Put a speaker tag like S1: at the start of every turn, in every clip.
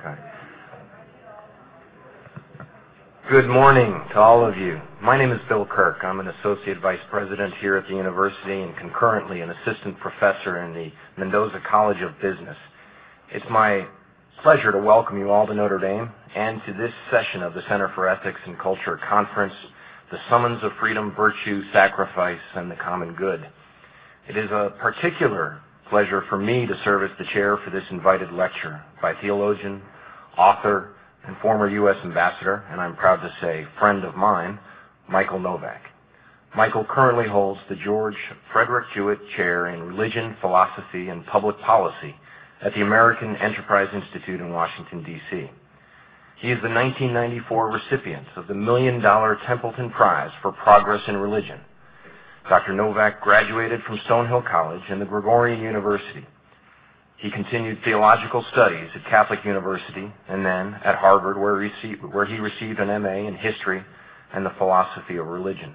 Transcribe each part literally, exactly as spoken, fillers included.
S1: Okay. Good morning to all of you. My name is Bill Kirk. I'm an Associate Vice President here at the University and concurrently an Assistant Professor in the Mendoza College of Business. It's my pleasure to welcome you all to Notre Dame and to this session of the Center for Ethics and Culture Conference, The Summons of Freedom, Virtue, Sacrifice, and the Common Good. It is a particular pleasure for me to serve as the chair for this invited lecture by theologian, author, and former U S ambassador, and I'm proud to say friend of mine, Michael Novak. Michael currently holds the George Frederick Jewett Chair in Religion, Philosophy, and Public Policy at the American Enterprise Institute in Washington, D C He is the nineteen ninety-four recipient of the Million Dollar Templeton Prize for Progress in Religion. Doctor Novak graduated from Stonehill College and the Gregorian University. He continued theological studies at Catholic University and then at Harvard, where he received, where he received an M A in History and the Philosophy of Religion.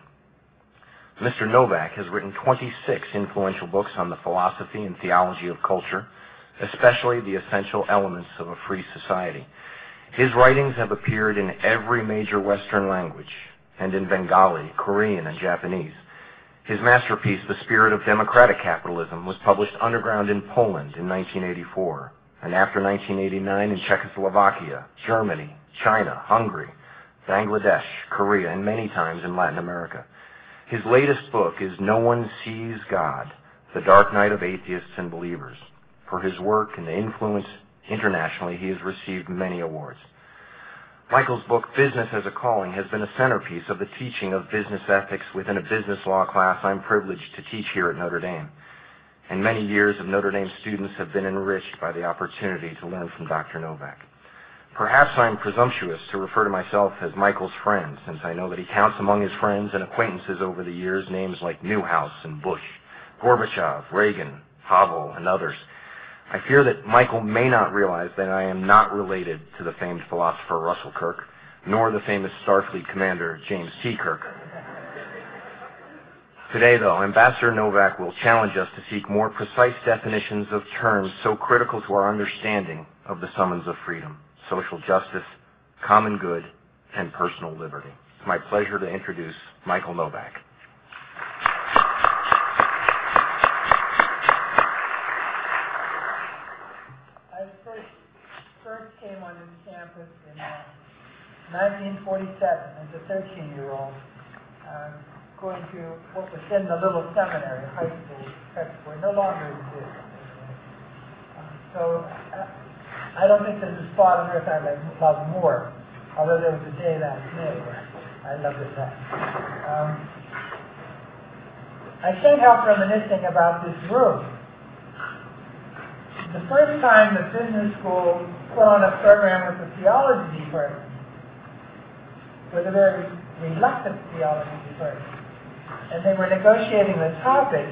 S1: Mister Novak has written twenty-six influential books on the philosophy and theology of culture, especially the essential elements of a free society. His writings have appeared in every major Western language and in Bengali, Korean, and Japanese. His masterpiece, The Spirit of Democratic Capitalism, was published underground in Poland in nineteen eighty-four, and after nineteen eighty-nine in Czechoslovakia, Germany, China, Hungary, Bangladesh, Korea, and many times in Latin America. His latest book is No One Sees God, The Dark Night of Atheists and Believers. For his work and influence internationally, he has received many awards. Michael's book, Business as a Calling, has been a centerpiece of the teaching of business ethics within a business law class I'm privileged to teach here at Notre Dame. And many years of Notre Dame students have been enriched by the opportunity to learn from Doctor Novak. Perhaps I'm presumptuous to refer to myself as Michael's friend, since I know that he counts among his friends and acquaintances over the years names like Newhouse and Bush, Gorbachev, Reagan, Havel, and others. I fear that Michael may not realize that I am not related to the famed philosopher Russell Kirk, nor the famous Starfleet commander James T. Kirk. Today, though, Ambassador Novak will challenge us to seek more precise definitions of terms so critical to our understanding of the summons of freedom, social justice, common good, and personal liberty. It's my pleasure to introduce Michael Novak.
S2: Came on this campus in uh, nineteen forty-seven as a thirteen-year-old, uh, going to what was then the little seminary, high school, preparatory, no longer exists. Uh, so uh, I don't think there's a spot on earth I love more, although there was a day last May where I loved it less. Um, I can't help reminiscing about this room. The first time the business school put on a program with the theology department, with a very reluctant theology department, and they were negotiating the topic,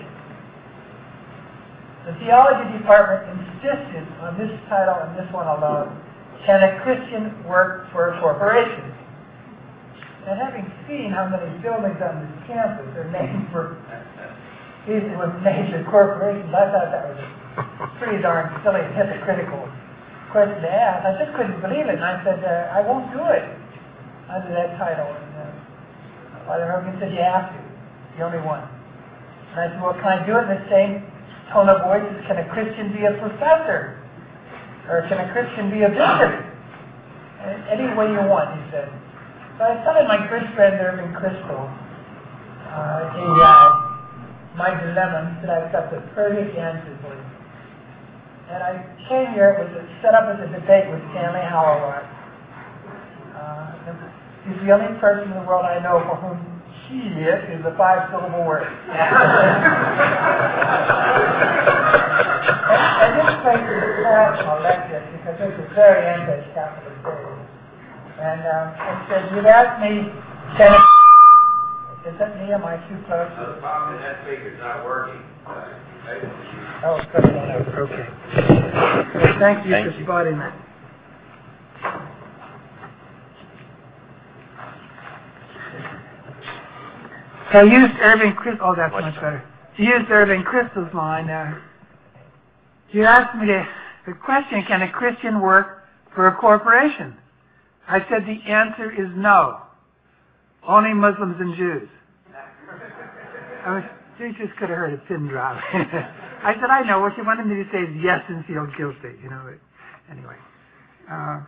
S2: the theology department insisted on this title and this one alone: Can a Christian work for a corporation? And having seen how many buildings on this campus are named for people with major corporations, I thought that was a pretty darn silly and hypocritical question to ask. I just couldn't believe it, and I said, uh, I won't do it under that title. And uh, Father Hogan said, you have to. It's the only one. And I said, well, can I do it in the same tone of voice as can a Christian be a professor? Or can a Christian be a bishop? Any way you want, he said. So I started my good friend Irving Kristol, uh, he, uh, my dilemma. He said, I've got the perfect answer for you. And I came here, it was set up as a debate with Stanley Hauerwas. Uh, he's the only person in the world I know for whom "shit" is a five-syllable word. and, and this place is national lecture because this is very anti-capitalist day. And um, I said, you've asked me, can it, is that me? Am I too close?
S1: No, the problem is that speaker's not working.
S2: Oh, good. Okay. Well, thank you
S1: thank
S2: for
S1: you.
S2: spotting that. So I used Irving Kristol. Oh, that's much, much better. I used Irving Kristol's line. Uh, you asked me to, the question: can a Christian work for a corporation? I said the answer is no. Only Muslims and Jews. I was, they just could have heard a pin drop. I said, I know. What you wanted me to say is yes and feel guilty. You know. Anyway. Uh,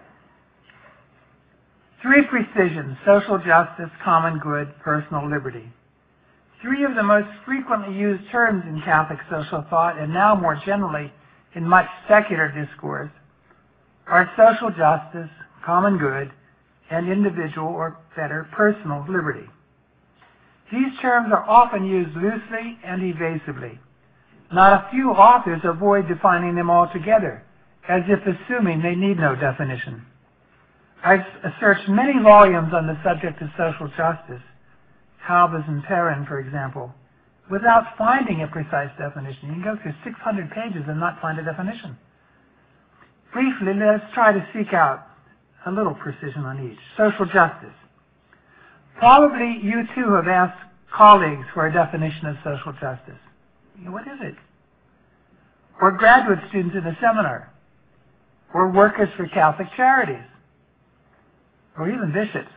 S2: three precisions: social justice, common good, personal liberty. Three of the most frequently used terms in Catholic social thought, and now more generally in much secular discourse, are social justice, common good, and individual, or better, personal liberty. These terms are often used loosely and evasively. Not a few authors avoid defining them altogether, as if assuming they need no definition. I've searched many volumes on the subject of social justice, Halbes and Perrin, for example, without finding a precise definition. You can go through six hundred pages and not find a definition. Briefly, let's try to seek out a little precision on each. Social justice. Probably you too have asked colleagues for a definition of social justice. What is it? Or graduate students in a seminar. Or workers for Catholic charities. Or even bishops.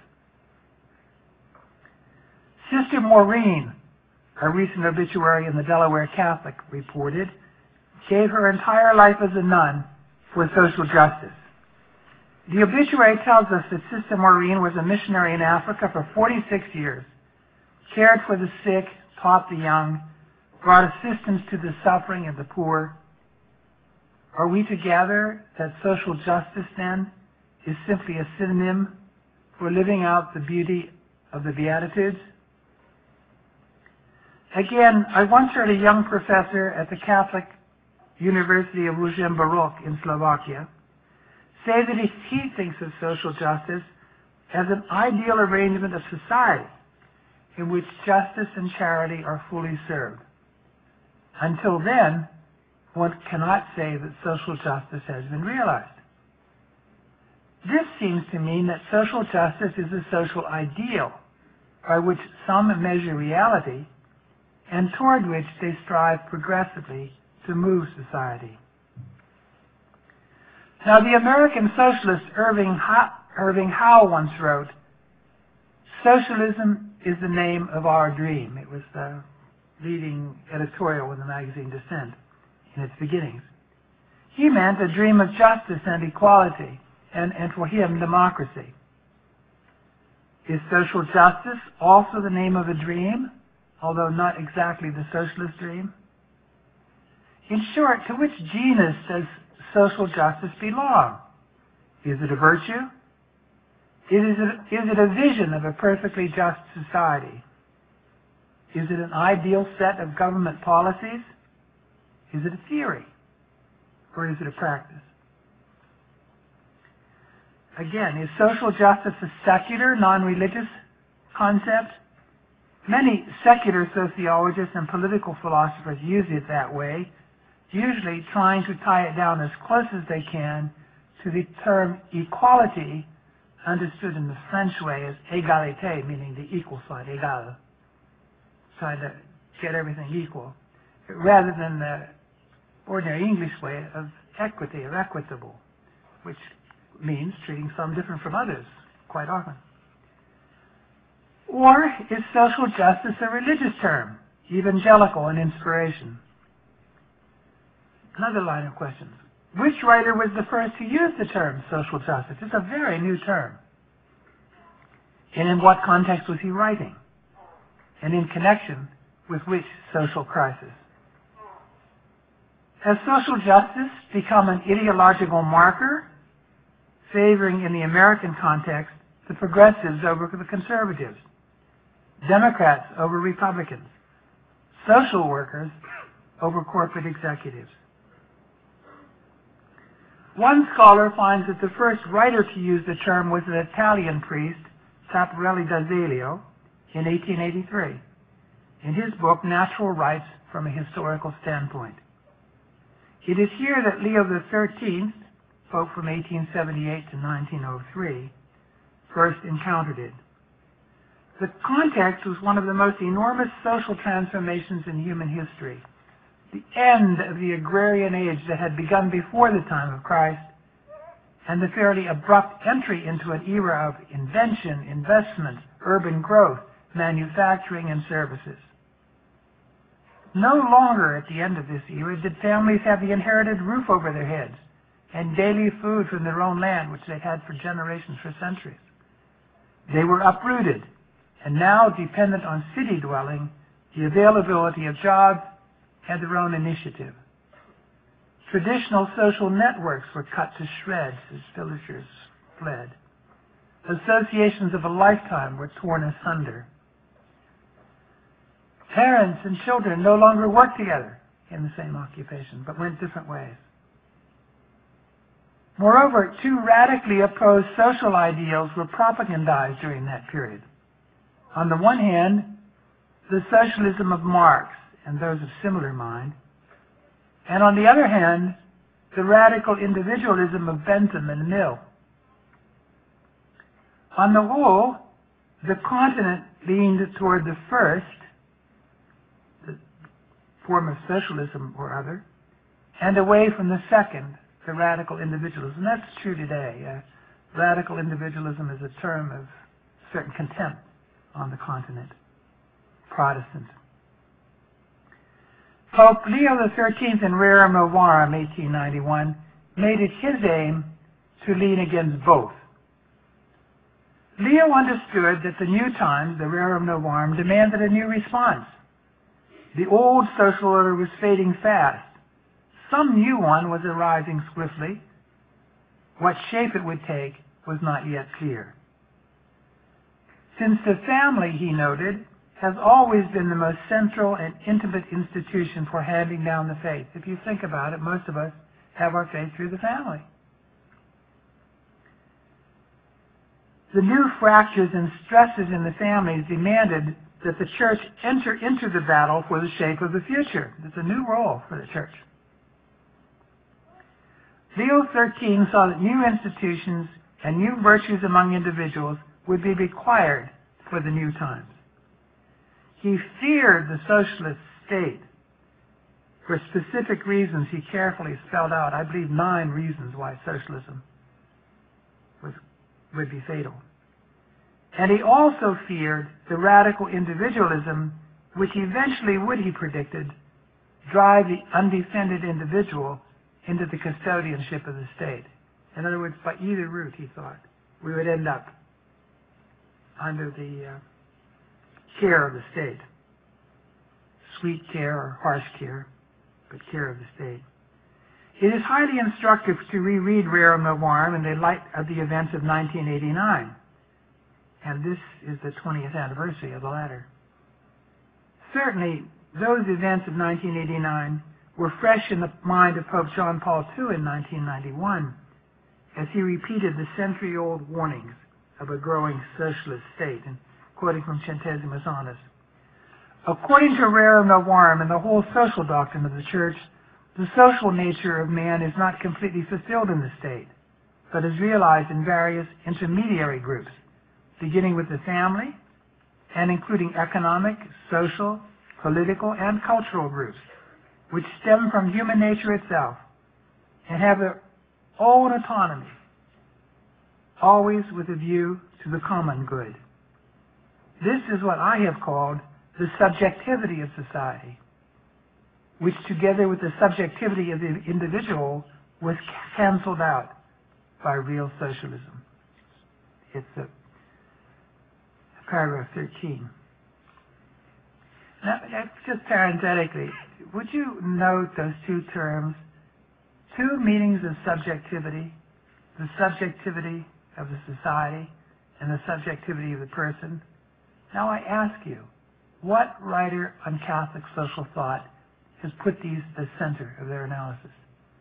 S2: Sister Maureen, a recent obituary in the Delaware Catholic reported, gave her entire life as a nun for social justice. The obituary tells us that Sister Maureen was a missionary in Africa for forty-six years, cared for the sick, taught the young, brought assistance to the suffering and the poor. Are we to gather that social justice, then, is simply a synonym for living out the beauty of the Beatitudes? Again, I once heard a young professor at the Catholic University of Ružomberok in Slovakia say that he, he thinks of social justice as an ideal arrangement of society in which justice and charity are fully served. Until then, one cannot say that social justice has been realized. This seems to mean that social justice is a social ideal by which some measure reality and toward which they strive progressively to move society. Now, the American socialist Irving Howe, Irving Howe once wrote, "Socialism is the name of our dream." It was the leading editorial in the magazine Dissent in its beginnings. He meant a dream of justice and equality, and, and for him, democracy. Is social justice also the name of a dream, although not exactly the socialist dream? In short, to which genus does social justice belong? Is it a virtue? Is it, is it a vision of a perfectly just society? Is it an ideal set of government policies? Is it a theory? Or is it a practice? Again, is social justice a secular, non-religious concept? Many secular sociologists and political philosophers use it that way, usually trying to tie it down as close as they can to the term equality, understood in the French way as égalité, meaning the equal side, égal, trying to get everything equal, rather than the ordinary English way of equity, or equitable, which means treating some different from others, quite often. Or is social justice a religious term, evangelical in inspiration? Another line of questions. Which writer was the first to use the term social justice? It's a very new term. And in what context was he writing? And in connection with which social crisis? Has social justice become an ideological marker, favoring in the American context the progressives over the conservatives, Democrats over Republicans, social workers over corporate executives? One scholar finds that the first writer to use the term was an Italian priest, Saparelli d'Azeglio, in eighteen eighty-three, in his book Natural Rights from a Historical Standpoint. It is here that Leo the thirteenth, Pope from eighteen seventy-eight to nineteen oh three, first encountered it. The context was one of the most enormous social transformations in human history. The end of the agrarian age that had begun before the time of Christ, and the fairly abrupt entry into an era of invention, investment, urban growth, manufacturing, and services. No longer at the end of this era did families have the inherited roof over their heads and daily food from their own land, which they had for generations, for centuries. They were uprooted and now dependent on city dwelling, the availability of jobs, and their own initiative. Traditional social networks were cut to shreds as villagers fled. Associations of a lifetime were torn asunder. Parents and children no longer worked together in the same occupation, but went different ways. Moreover, two radically opposed social ideals were propagandized during that period. On the one hand, the socialism of Marx and those of similar mind, and on the other hand, the radical individualism of Bentham and Mill. On the whole, the continent leaned toward the first, the form of socialism or other, and away from the second, the radical individualism. That's true today. Uh, radical individualism is a term of certain contempt on the continent. Protestant. Pope Leo the thirteenth in Rerum Novarum, eighteen ninety-one, made it his aim to lean against both. Leo understood that the new times, the Rerum Novarum, demanded a new response. The old social order was fading fast. Some new one was arising swiftly. What shape it would take was not yet clear. Since the family, he noted, has always been the most central and intimate institution for handing down the faith. If you think about it, most of us have our faith through the family. The new fractures and stresses in the families demanded that the church enter into the battle for the shape of the future. It's a new role for the church. Leo the thirteenth saw that new institutions and new virtues among individuals would be required for the new times. He feared the socialist state for specific reasons he carefully spelled out. I believe nine reasons why socialism was, would be fatal. And he also feared the radical individualism which eventually would, he predicted, drive the undefended individual into the custodianship of the state. In other words, by either route, he thought, we would end up under the uh, care of the state. Sweet care or harsh care, but care of the state. It is highly instructive to reread Rerum Novarum in the light of the events of nineteen eighty-nine. And this is the twentieth anniversary of the latter. Certainly, those events of nineteen eighty-nine were fresh in the mind of Pope John Paul the Second in nineteen ninety-one, as he repeated the century-old warnings of a growing socialist state, and quoting from Centesimus Annus. According to Rerum Novarum and the whole social doctrine of the Church, the social nature of man is not completely fulfilled in the state, but is realized in various intermediary groups, beginning with the family and including economic, social, political, and cultural groups, which stem from human nature itself and have their own autonomy, always with a view to the common good. This is what I have called the subjectivity of society, which together with the subjectivity of the individual was canceled out by real socialism. It's a paragraph thirteen. Now, just parenthetically, would you note those two terms, two meanings of subjectivity, the subjectivity of the society and the subjectivity of the person? Now I ask you, what writer on Catholic social thought has put these at the center of their analysis?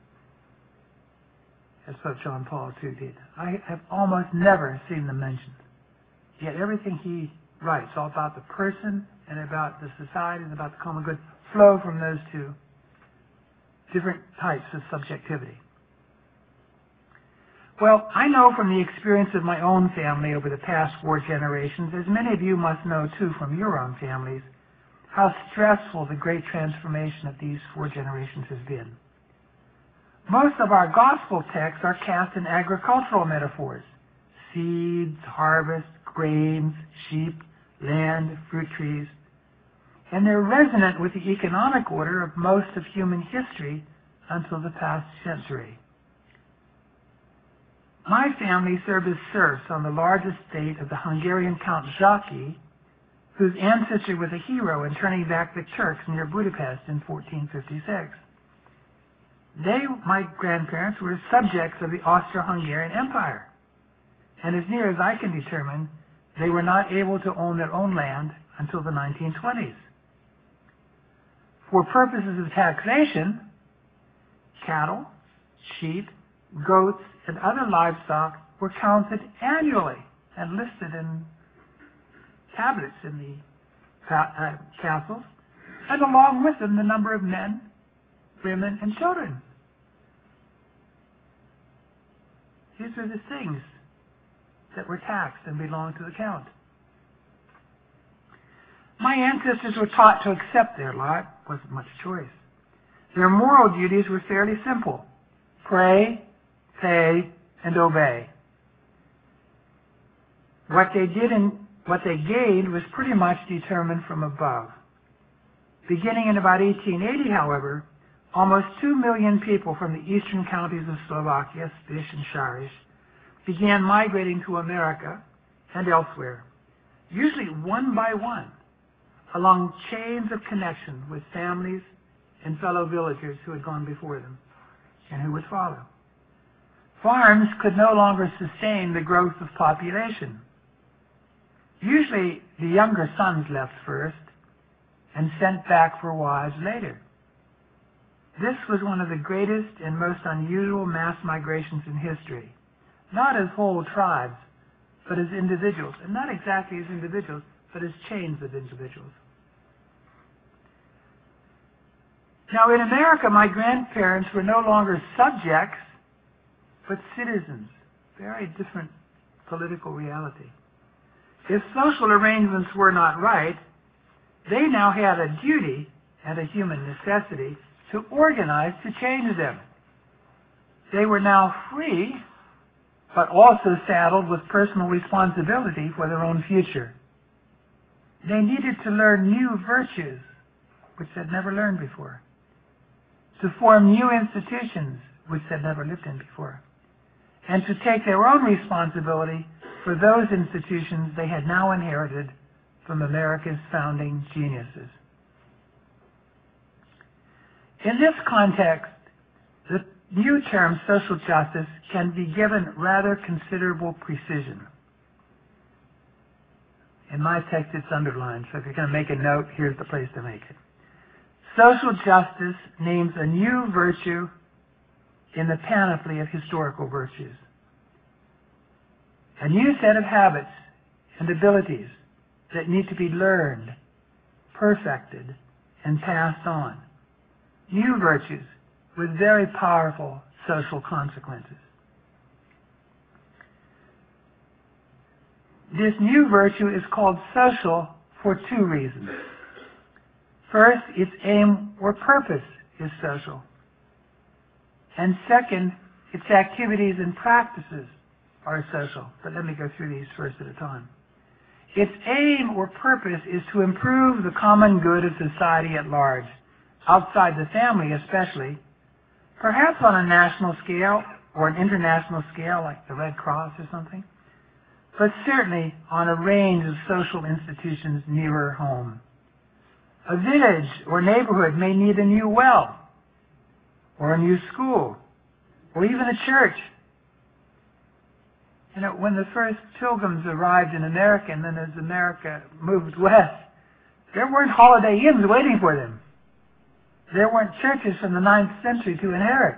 S2: As Pope John Paul the Second did. I have almost never seen them mentioned. Yet everything he writes, all about the person and about the society and about the common good, flow from those two different types of subjectivity. Well, I know from the experience of my own family over the past four generations, as many of you must know too from your own families, how stressful the great transformation of these four generations has been. Most of our gospel texts are cast in agricultural metaphors: seeds, harvest, grains, sheep, land, fruit trees. And they're resonant with the economic order of most of human history until the past century. My family served as serfs on the large estate of the Hungarian Count Zsaki, whose ancestor was a hero in turning back the Turks near Budapest in fourteen fifty-six. They, my grandparents, were subjects of the Austro-Hungarian Empire, and as near as I can determine, they were not able to own their own land until the nineteen twenties. For purposes of taxation, cattle, sheep, goats, and other livestock were counted annually and listed in tablets in the uh, castles, and along with them the number of men, women, and children. These are the things that were taxed and belonged to the count. My ancestors were taught to accept their lot. Wasn't much choice. Their moral duties were fairly simple: pray, pay, and obey. What they did and what they gained was pretty much determined from above. Beginning in about eighteen eighty, however, almost two million people from the eastern counties of Slovakia, Spiš and Šariš, began migrating to America and elsewhere, usually one by one, along chains of connection with families and fellow villagers who had gone before them and who would follow. Farms could no longer sustain the growth of population. Usually the younger sons left first and sent back for wives later. This was one of the greatest and most unusual mass migrations in history, not as whole tribes, but as individuals, and not exactly as individuals, but as chains of individuals. Now in America, my grandparents were no longer subjects, but citizens. Very different political reality. If social arrangements were not right, they now had a duty and a human necessity to organize to change them. They were now free, but also saddled with personal responsibility for their own future. They needed to learn new virtues, which they'd never learned before, to form new institutions, which they'd never lived in before, and to take their own responsibility for those institutions they had now inherited from America's founding geniuses. In this context, the new term social justice can be given rather considerable precision. In my text it's underlined, so if you're going to make a note, here's the place to make it. Social justice names a new virtue in the panoply of historical virtues. A new set of habits and abilities that need to be learned, perfected, and passed on. New virtues with very powerful social consequences. This new virtue is called social for two reasons. First, its aim or purpose is social. And second, its activities and practices are social. But let me go through these first at a time. Its aim or purpose is to improve the common good of society at large, outside the family especially, perhaps on a national scale or an international scale like the Red Cross or something, but certainly on a range of social institutions nearer home. A village or neighborhood may need a new well, or a new school, or even a church. You know, when the first pilgrims arrived in America, and then as America moved west, there weren't holiday inns waiting for them. There weren't churches from the ninth century to inherit.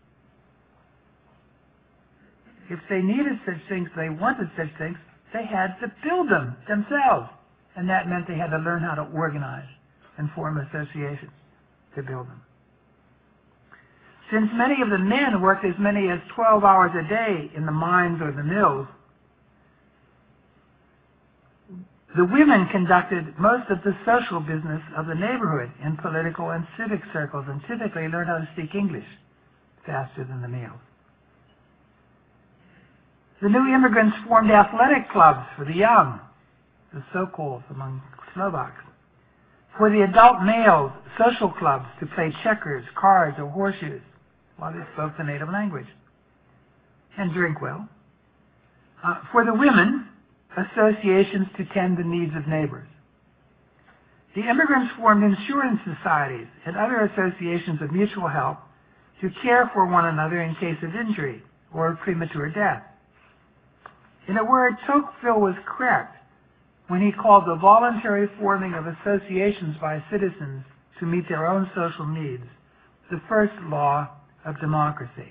S2: If they needed such things, they wanted such things, they had to build them themselves. And that meant they had to learn how to organize and form associations to build them. Since many of the men worked as many as twelve hours a day in the mines or the mills, the women conducted most of the social business of the neighborhood in political and civic circles and typically learned how to speak English faster than the males. The new immigrants formed athletic clubs for the young, the Sokols among Slovaks. For the adult males, social clubs to play checkers, cards, or horseshoes while they spoke the native language and drink well. Uh, for the women, associations to tend the needs of neighbors. The immigrants formed insurance societies and other associations of mutual help to care for one another in case of injury or premature death. In a word, Tocqueville was correct when he called the voluntary forming of associations by citizens to meet their own social needs the first law of democracy.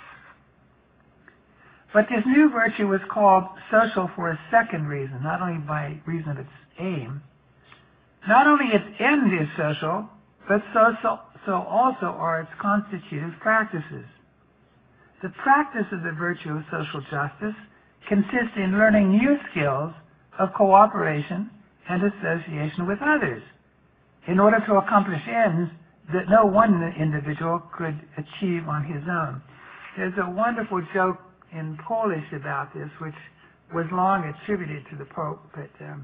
S2: But this new virtue was called social for a second reason, not only by reason of its aim. Not only its end is social, but so, so, so also are its constitutive practices. The practice of the virtue of social justice consists in learning new skills of cooperation and association with others in order to accomplish ends that no one individual could achieve on his own. There's a wonderful joke in Polish about this, which was long attributed to the Pope, but um,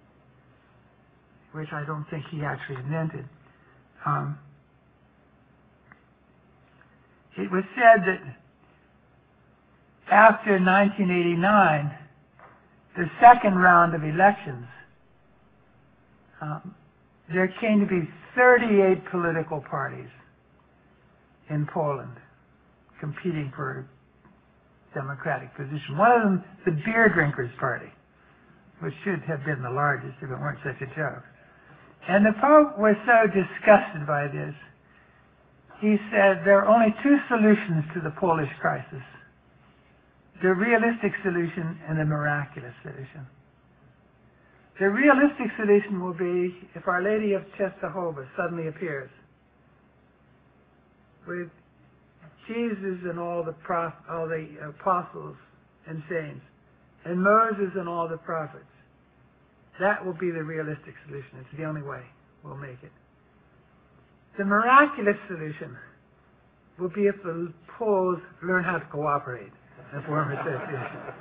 S2: which I don't think he actually invented. Um, it was said that after nineteen eighty-nine, the second round of elections, um, there came to be thirty-eight political parties in Poland competing for democratic position. One of them, the Beer Drinkers Party, which should have been the largest if it weren't such a joke. And the Pope was so disgusted by this, he said there are only two solutions to the Polish crisis: the realistic solution and the miraculous solution. The realistic solution will be if Our Lady of Czestochowa suddenly appears with Jesus and all the prof, all the apostles and saints, and Moses and all the prophets. That will be the realistic solution. It's the only way we'll make it. The miraculous solution will be if the Poles learn how to cooperate and form associations.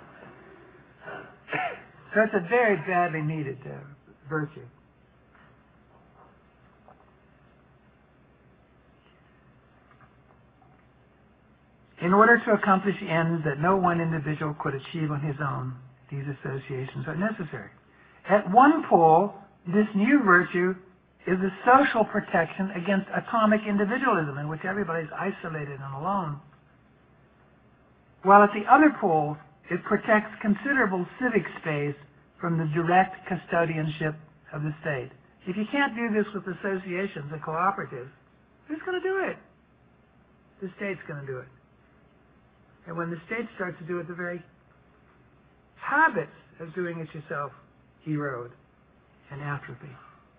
S2: So it's a very badly needed uh, virtue. In order to accomplish ends that no one individual could achieve on his own, these associations are necessary. At one pole, this new virtue is a social protection against atomic individualism, in which everybody's isolated and alone. While at the other pole, it protects considerable civic space from the direct custodianship of the state. If you can't do this with associations and cooperatives, who's going to do it? The state's going to do it. And when the state starts to do it, the very habits of doing it yourself erode and atrophy.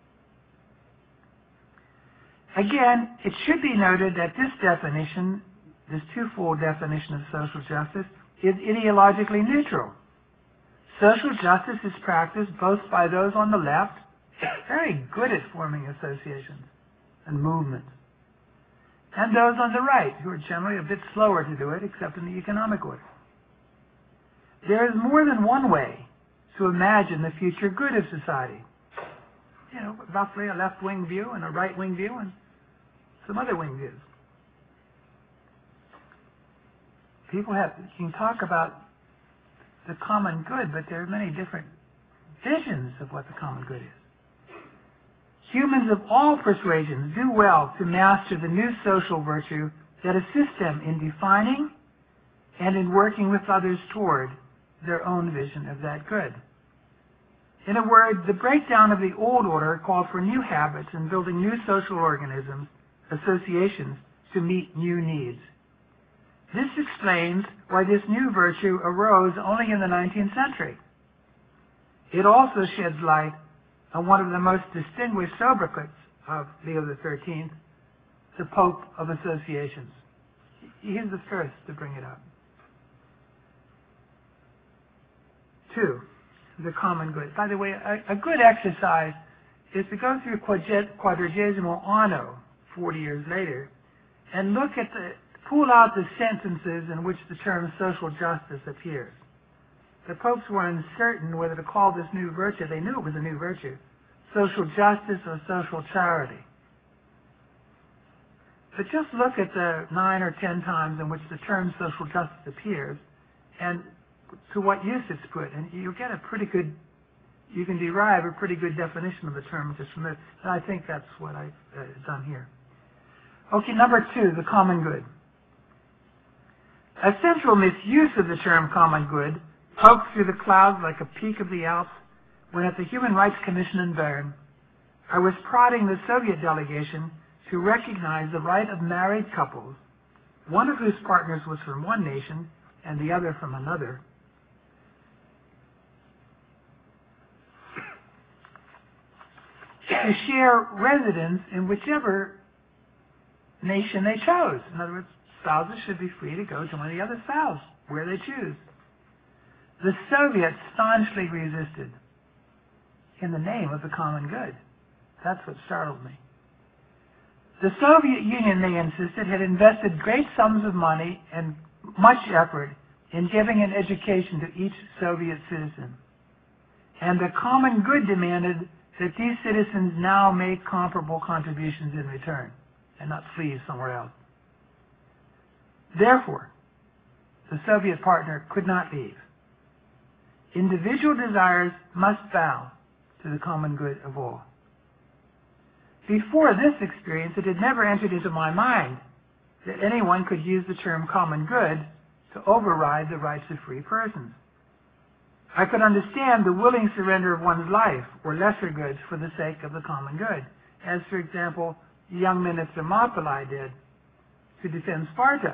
S2: Again, it should be noted that this definition, this twofold definition of social justice, is ideologically neutral. Social justice is practiced both by those on the left, very good at forming associations and movements, and those on the right, who are generally a bit slower to do it, except in the economic order. There is more than one way to imagine the future good of society. You know, roughly a left-wing view and a right-wing view and some other wing views. People have, you can talk about the common good, but there are many different visions of what the common good is. Humans of all persuasions do well to master the new social virtue that assists them in defining and in working with others toward their own vision of that good. In a word, the breakdown of the old order called for new habits and building new social organisms, associations, to meet new needs. This explains why this new virtue arose only in the nineteenth century. It also sheds light on one of the most distinguished sobriquets of Leo the thirteenth, the Pope of Associations. He's the first to bring it up. Two, the common good. By the way, a, a good exercise is to go through Quadragesimo Anno, forty years later, and look at the pull out the sentences in which the term social justice appears. The popes were uncertain whether to call this new virtue, they knew it was a new virtue, social justice or social charity. But just look at the nine or ten times in which the term social justice appears and to what use it's put, and you get a pretty good, you can derive a pretty good definition of the term just from it, and I think that's what I've uh, done here. Okay, number two, the common good. A central misuse of the term common good poked through the clouds like a peak of the Alps when at the Human Rights Commission in Bern, I was prodding the Soviet delegation to recognize the right of married couples, one of whose partners was from one nation and the other from another, to share residence in whichever nation they chose. In other words, spouses should be free to go join the other spouse where they choose. The Soviets staunchly resisted in the name of the common good. That's what startled me. The Soviet Union, they insisted, had invested great sums of money and much effort in giving an education to each Soviet citizen. And the common good demanded that these citizens now make comparable contributions in return and not flee somewhere else. Therefore, the Soviet partner could not leave. Individual desires must bow to the common good of all. Before this experience, it had never entered into my mind that anyone could use the term common good to override the rights of free persons. I could understand the willing surrender of one's life or lesser goods for the sake of the common good, as, for example, young men at Thermopylae did to defend Sparta.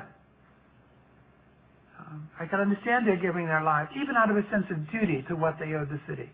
S2: Um, I could understand their giving their lives, even out of a sense of duty to what they owed the city.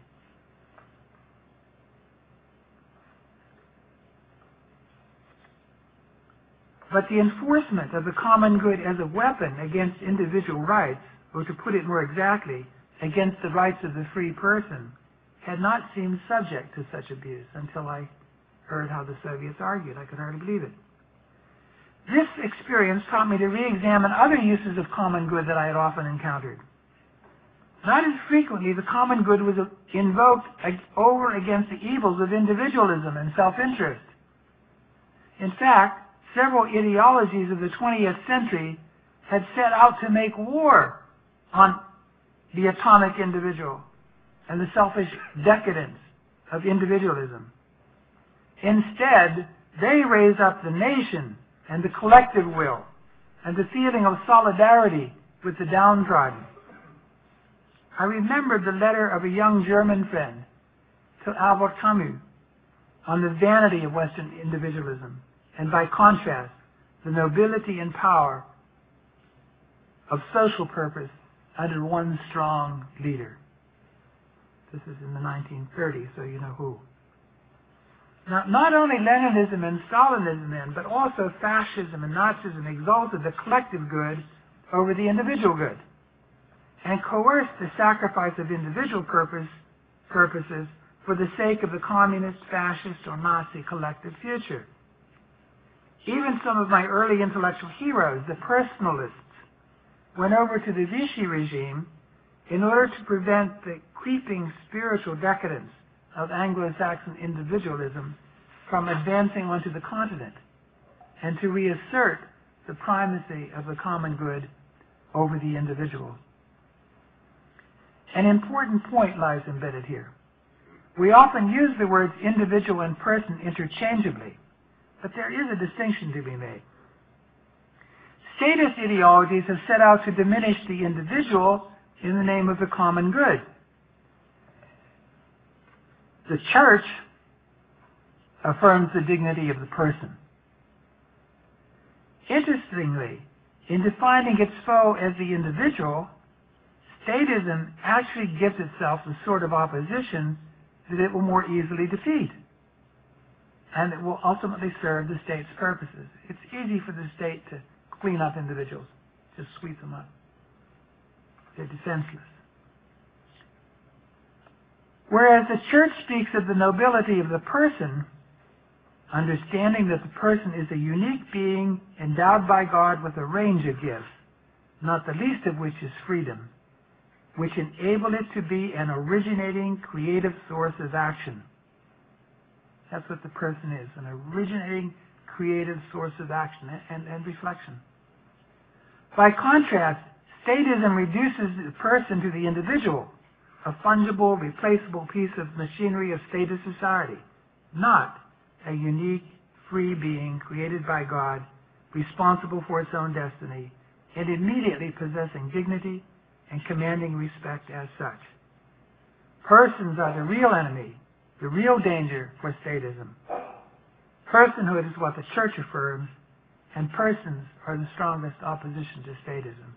S2: But the enforcement of the common good as a weapon against individual rights, or to put it more exactly, against the rights of the free person, had not seemed subject to such abuse until I heard how the Soviets argued. I could hardly believe it. This experience taught me to re-examine other uses of common good that I had often encountered. Not infrequently, the common good was invoked over against the evils of individualism and self-interest. In fact, several ideologies of the twentieth century had set out to make war on the atomic individual and the selfish decadence of individualism. Instead, they raised up the nation and the collective will and the feeling of solidarity with the downtrodden. I remembered the letter of a young German friend to Albert Camus on the vanity of Western individualism, and by contrast, the nobility and power of social purpose under one strong leader. This is in the nineteen thirties, so you know who. Now, not only Leninism and Stalinism then, but also fascism and Nazism exalted the collective good over the individual good, and coerced the sacrifice of individual purpose, purposes for the sake of the communist, fascist, or Nazi collective future. Even some of my early intellectual heroes, the personalists, went over to the Vichy regime in order to prevent the creeping spiritual decadence of Anglo-Saxon individualism from advancing onto the continent, and to reassert the primacy of the common good over the individual. An important point lies embedded here. We often use the words individual and person interchangeably, but there is a distinction to be made. Statist ideologies have set out to diminish the individual in the name of the common good. The church affirms the dignity of the person. Interestingly, in defining its foe as the individual, statism actually gives itself a sort of opposition that it will more easily defeat, and it will ultimately serve the state's purposes. It's easy for the state to clean up individuals, just sweep them up. They're defenseless. Whereas the church speaks of the nobility of the person, understanding that the person is a unique being endowed by God with a range of gifts, not the least of which is freedom, which enable it to be an originating, creative source of action. That's what the person is, an originating, creative source of action and, and reflection. By contrast, statism reduces the person to the individual, a fungible, replaceable piece of machinery of status society, not a unique, free being created by God, responsible for its own destiny, and immediately possessing dignity and commanding respect as such. Persons are the real enemy, the real danger for statism. Personhood is what the Church affirms, and persons are the strongest opposition to statism.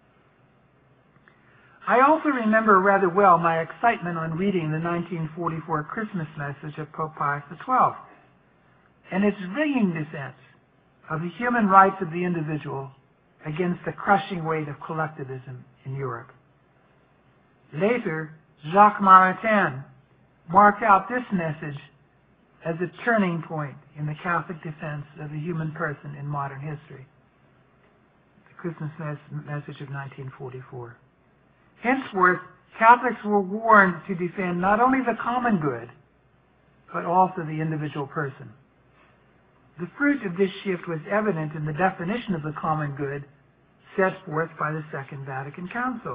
S2: I also remember rather well my excitement on reading the nineteen forty-four Christmas message of Pope Pius the twelfth, and its ringing defense of the human rights of the individual against the crushing weight of collectivism in Europe. Later, Jacques Maritain marked out this message as a turning point in the Catholic defense of the human person in modern history. The Christmas message of nineteen forty-four. Henceforth, Catholics were warned to defend not only the common good, but also the individual person. The fruit of this shift was evident in the definition of the common good set forth by the Second Vatican Council.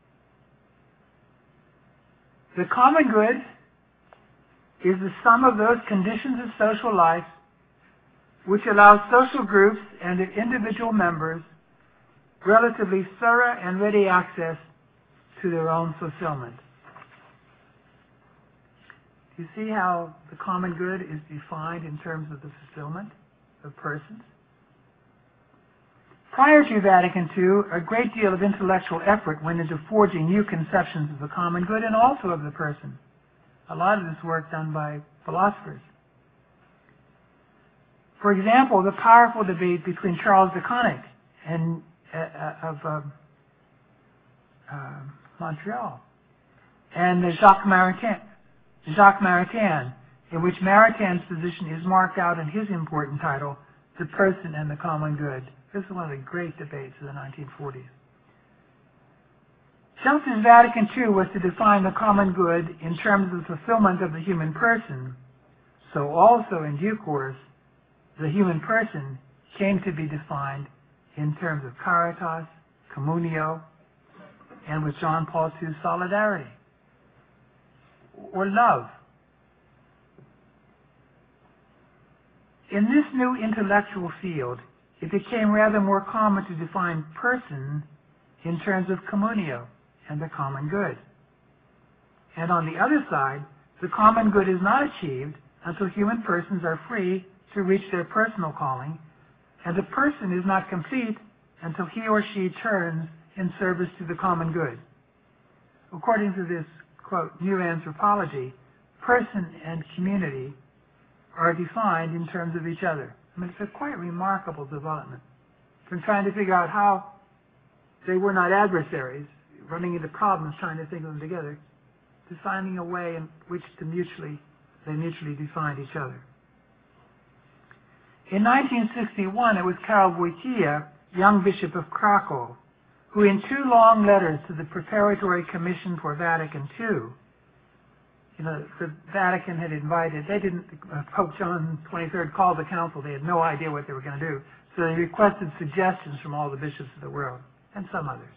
S2: The common good is the sum of those conditions of social life which allow social groups and their individual members relatively thorough and ready access to their own fulfillment. Do you see how the common good is defined in terms of the fulfillment of persons? Prior to Vatican Two, a great deal of intellectual effort went into forging new conceptions of the common good and also of the person. A lot of this work done by philosophers. For example, the powerful debate between Charles de Koninck and uh, of uh, uh, Montreal and uh, Jacques Maritain, Jacques Maritain, in which Maritain's position is marked out in his important title, The Person and the Common Good. This is one of the great debates of the nineteen forties. Just as Vatican Two was to define the common good in terms of the fulfillment of the human person, so also in due course, the human person came to be defined in terms of caritas, communio, and with John Paul the Second's solidarity, or love. In this new intellectual field, it became rather more common to define person in terms of communio and the common good. And on the other side, the common good is not achieved until human persons are free to reach their personal calling, and the person is not complete until he or she turns in service to the common good. According to this, quote, new anthropology, person and community are defined in terms of each other. I mean, it's a quite remarkable development from trying to figure out how they were not adversaries, running into problems trying to think of them together, to finding a way in which to mutually, they mutually defined each other. In nineteen sixty-one, it was Karol Wojtyła, young Bishop of Krakow, who in two long letters to the Preparatory Commission for Vatican Two, you know, the Vatican had invited, they didn't, uh, Pope John the twenty-third called the council, they had no idea what they were going to do, so they requested suggestions from all the bishops of the world, and some others.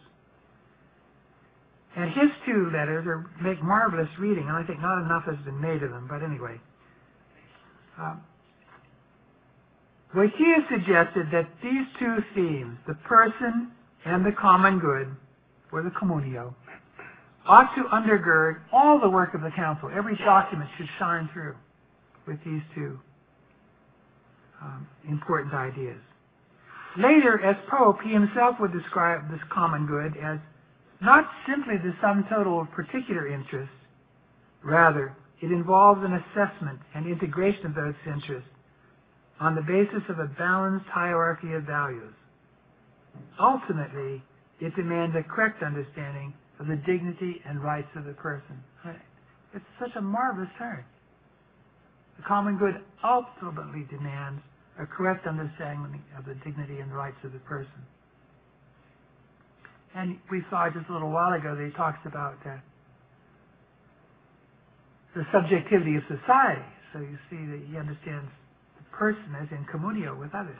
S2: And his two letters are, make marvelous reading, and I think not enough has been made of them, but anyway. Um, Wojtyła suggested that these two themes, the person and the common good, or the communio, ought to undergird all the work of the Council. Every document should shine through with these two um, important ideas. Later, as Pope, he himself would describe this common good as not simply the sum total of particular interests, rather, it involves an assessment and integration of those interests on the basis of a balanced hierarchy of values. Ultimately, it demands a correct understanding of the dignity and rights of the person. It's such a marvelous turn. The common good ultimately demands a correct understanding of the dignity and rights of the person. And we saw just a little while ago that he talks about uh, the subjectivity of society. So you see that he understands the person as in communio with others.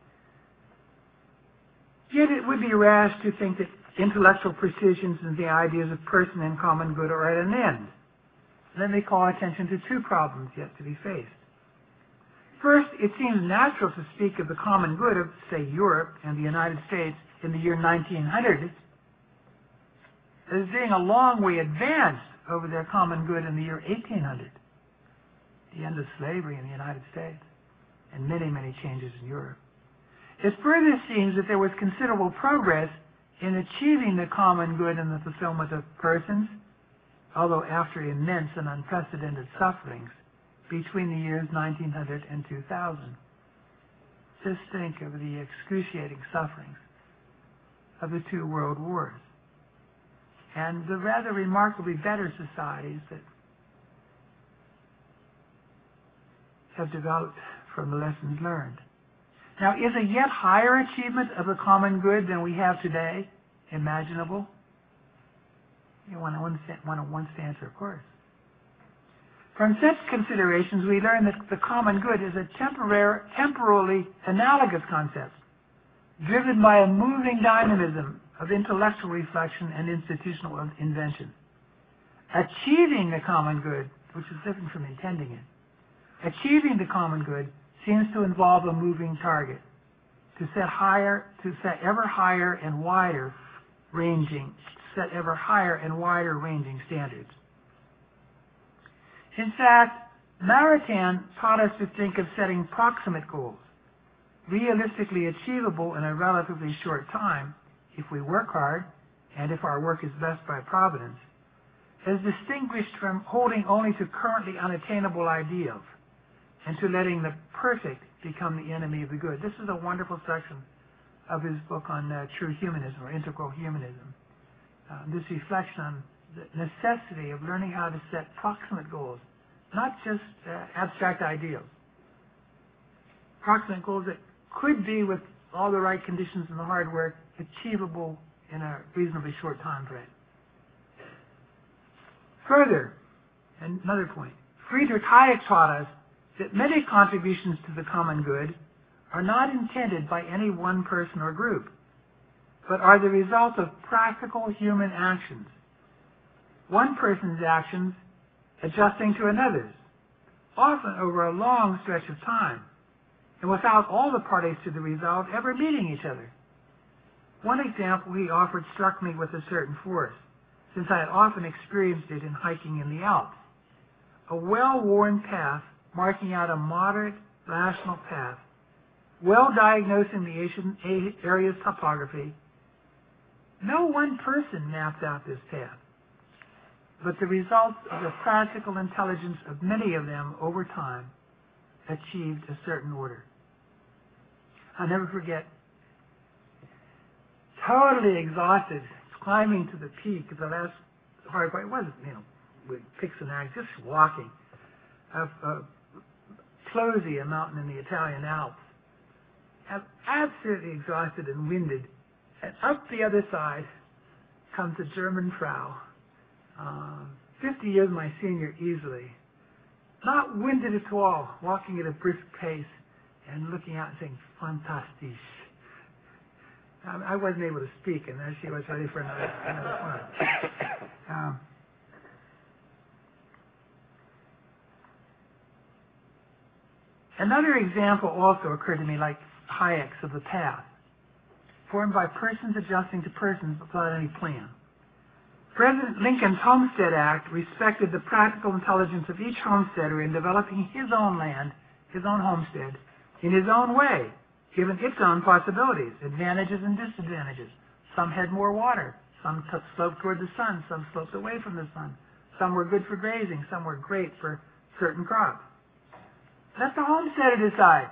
S2: Yet it would be rash to think that intellectual precisions and the ideas of person and common good are at an end. Let me call attention to two problems yet to be faced. First, it seems natural to speak of the common good of, say, Europe and the United States in the year nineteen hundred as being a long way advanced over their common good in the year eighteen hundred, the end of slavery in the United States, and many, many changes in Europe. It further seems that there was considerable progress in achieving the common good and the fulfillment of persons, although after immense and unprecedented sufferings between the years nineteen hundred and two thousand. Just think of the excruciating sufferings of the two world wars and the rather remarkably better societies that have developed from the lessons learned. Now, is a yet higher achievement of the common good than we have today imaginable? You want to, want to once to answer, of course. From such considerations, we learn that the common good is a temporary, temporally analogous concept, driven by a moving dynamism of intellectual reflection and institutional invention. Achieving the common good, which is different from intending it, achieving the common good seems to involve a moving target, to set higher, to set ever higher and wider ranging, set ever higher and wider ranging standards. In fact, Maritain taught us to think of setting proximate goals, realistically achievable in a relatively short time, if we work hard, and if our work is blessed by providence, as distinguished from holding only to currently unattainable ideals, and to letting the perfect become the enemy of the good. This is a wonderful section of his book on uh, true humanism, or integral humanism. Uh, this reflection on the necessity of learning how to set proximate goals, not just uh, abstract ideals. Proximate goals that could be, with all the right conditions and the hard work, achievable in a reasonably short time frame. Further, another point, Friedrich Hayek taught us that many contributions to the common good are not intended by any one person or group, but are the result of practical human actions. One person's actions adjusting to another's, often over a long stretch of time, and without all the parties to the result ever meeting each other. One example he offered struck me with a certain force, since I had often experienced it in hiking in the Alps. A well-worn path marking out a moderate, rational path, well diagnosing the area's topography. No one person mapped out this path, but the results of the practical intelligence of many of them over time achieved a certain order. I'll never forget, totally exhausted, climbing to the peak of the last hard part. It wasn't, you know, with picks and axes, just walking up uh, Plozia, a mountain in the Italian Alps. I'm absolutely exhausted and winded. And up the other side comes a German Frau, uh, fifty years my senior easily, not winded at all, walking at a brisk pace and looking out and saying, "Fantastisch." Um, I wasn't able to speak, and there she was ready for another, another one. Um, another example also occurred to me, like Hayek's of the path, formed by persons adjusting to persons without any plan. President Lincoln's Homestead Act respected the practical intelligence of each homesteader in developing his own land, his own homestead, in his own way, given its own possibilities, advantages and disadvantages. Some had more water, some t- sloped toward the sun, some sloped away from the sun. Some were good for grazing, some were great for certain crops. Let the homesteader decide.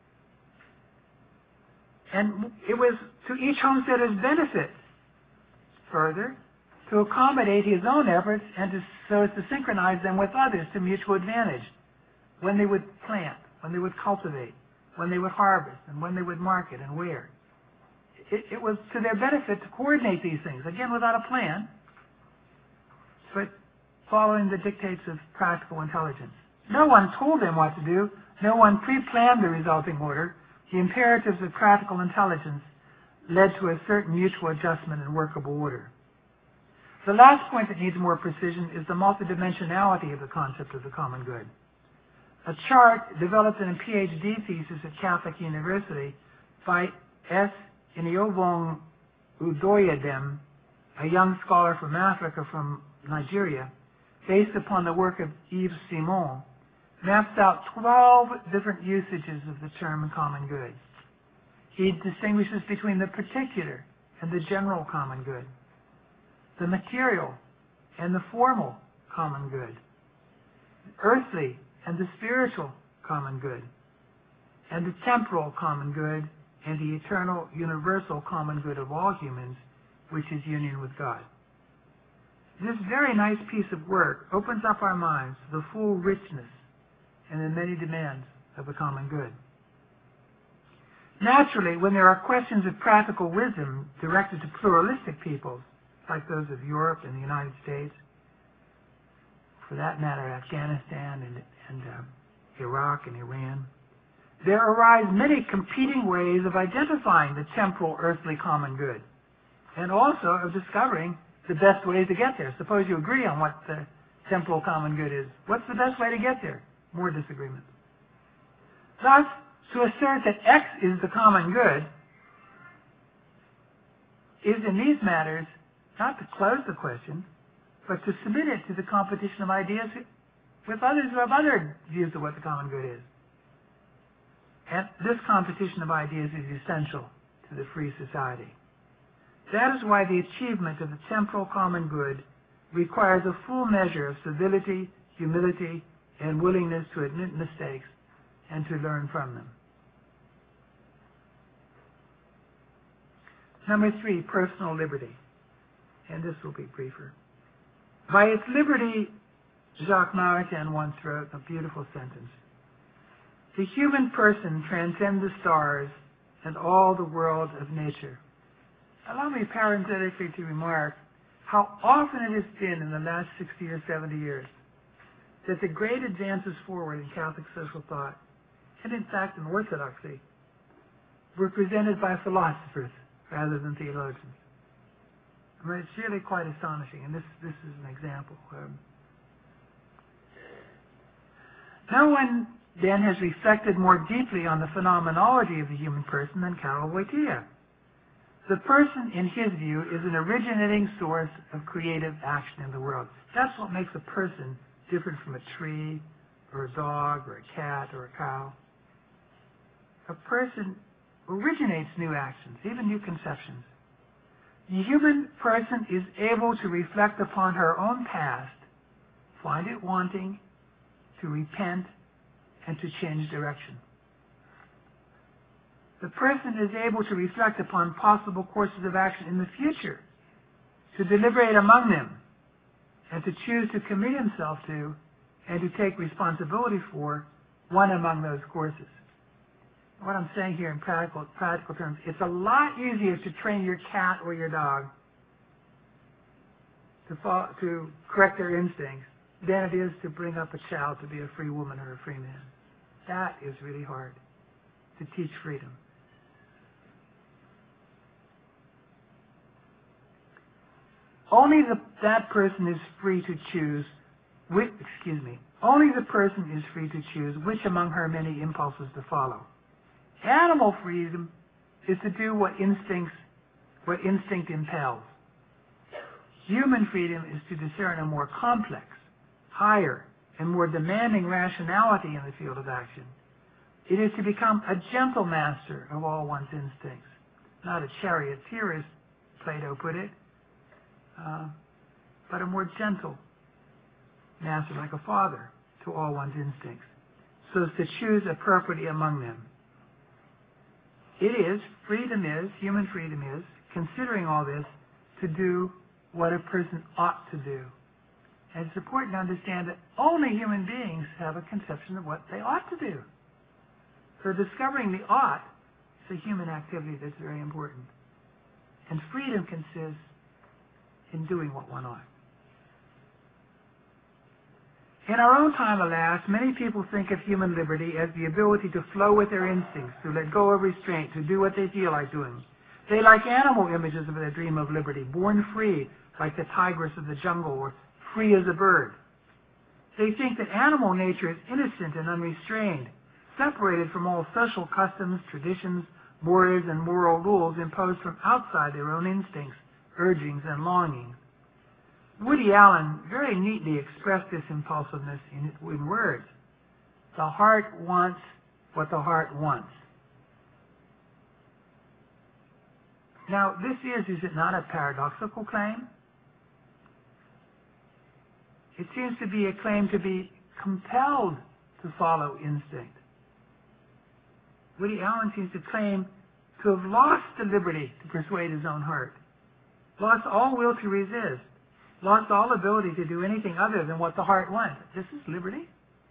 S2: And it was to each homesteader's benefit, further, to accommodate his own efforts and to, so as to synchronize them with others to mutual advantage. when they would plant, when they would cultivate, when they would harvest, and when they would market and where. It, it was to their benefit to coordinate these things, again without a plan, but following the dictates of practical intelligence. No one told them what to do. No one pre-planned the resulting order. The imperatives of practical intelligence led to a certain mutual adjustment and workable order. The last point that needs more precision is the multidimensionality of the concept of the common good. A chart developed in a PhD thesis at Catholic University by S. Iniobong Udoyedem, a young scholar from Africa, from Nigeria, based upon the work of Yves Simon, maps out twelve different usages of the term common good. He distinguishes between the particular and the general common good, the material and the formal common good, earthly and the spiritual common good, and the temporal common good and the eternal universal common good of all humans, which is union with God. This very nice piece of work opens up our minds to the full richness and the many demands of the common good. Naturally, when there are questions of practical wisdom directed to pluralistic peoples, like those of Europe and the United States, for that matter, Afghanistan and, and uh, Iraq and Iran, there arise many competing ways of identifying the temporal earthly common good, and also of discovering the best ways to get there. Suppose you agree on what the temporal common good is. What's the best way to get there? More disagreement. Thus, to assert that X is the common good is in these matters not to close the question, but to submit it to the competition of ideas with others who have other views of what the common good is. And this competition of ideas is essential to the free society. That is why the achievement of the temporal common good requires a full measure of civility, humility, and willingness to admit mistakes and to learn from them. Number three, personal liberty. And this will be briefer. By its liberty, Jacques Maritain once wrote a beautiful sentence: the human person transcends the stars and all the world of nature. Allow me parenthetically to remark how often it has been in the last sixty or seventy years that the great advances forward in Catholic social thought, and in fact in Orthodoxy, were presented by philosophers rather than theologians. I mean, it's really quite astonishing, and this, this is an example. Um, no one then has reflected more deeply on the phenomenology of the human person than Karol Wojtyła. The person, in his view, is an originating source of creative action in the world. That's what makes a person different from a tree, or a dog, or a cat, or a cow. A person originates new actions, even new conceptions. The human person is able to reflect upon her own past, find it wanting, to repent, and to change direction. The person is able to reflect upon possible courses of action in the future, to deliberate among them, and to choose to commit himself to and to take responsibility for one among those courses. What I'm saying here in practical, practical terms, it's a lot easier to train your cat or your dog to, follow, to correct their instincts than it is to bring up a child to be a free woman or a free man. That is really hard, to teach freedom. Only the, that person is free to choose, which, excuse me, only the person is free to choose which among her many impulses to follow. Animal freedom is to do what instincts, what instinct impels. Human freedom is to discern a more complex, higher, and more demanding rationality in the field of action. It is to become a gentle master of all one's instincts, not a charioteer, as Plato put it, uh, but a more gentle master, like a father, to all one's instincts, so as to choose appropriately among them. It is, freedom is, human freedom is, considering all this, to do what a person ought to do. And it's important to understand that only human beings have a conception of what they ought to do. So discovering the ought is a human activity that's very important. And freedom consists in doing what one ought. In our own time, alas, many people think of human liberty as the ability to flow with their instincts, to let go of restraint, to do what they feel like doing. They like animal images of their dream of liberty, born free, like the tigress of the jungle, or free as a bird. They think that animal nature is innocent and unrestrained, separated from all social customs, traditions, mores, and moral rules imposed from outside their own instincts, urgings, and longings. Woody Allen very neatly expressed this impulsiveness in, in words. The heart wants what the heart wants. Now, this is, is it not a paradoxical claim? It seems to be a claim to be compelled to follow instinct. Woody Allen seems to claim to have lost the liberty to persuade his own heart, lost all will to resist, lost all ability to do anything other than what the heart wants. This is liberty.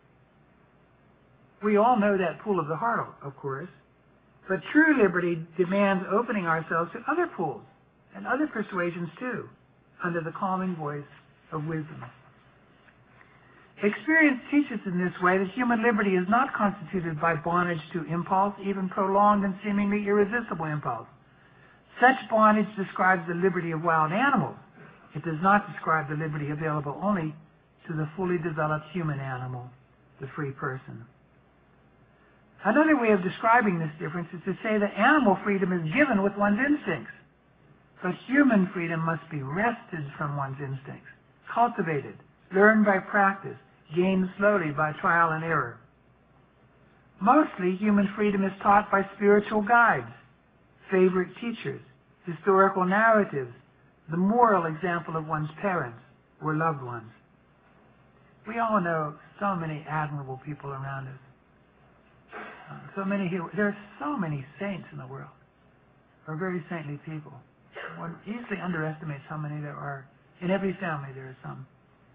S2: We all know that pool of the heart, of course, but true liberty demands opening ourselves to other pools and other persuasions too, under the calming voice of wisdom. Experience teaches in this way that human liberty is not constituted by bondage to impulse, even prolonged and seemingly irresistible impulse. Such bondage describes the liberty of wild animals. It does not describe the liberty available only to the fully developed human animal, the free person. Another way of describing this difference is to say that animal freedom is given with one's instincts, but human freedom must be wrested from one's instincts, cultivated, learned by practice, gained slowly by trial and error. Mostly, human freedom is taught by spiritual guides, favorite teachers, historical narratives, the moral example of one's parents or loved ones. We all know so many admirable people around us. Uh, so many here. There are so many saints in the world, or very saintly people. One easily underestimates how many there are. In every family there are some.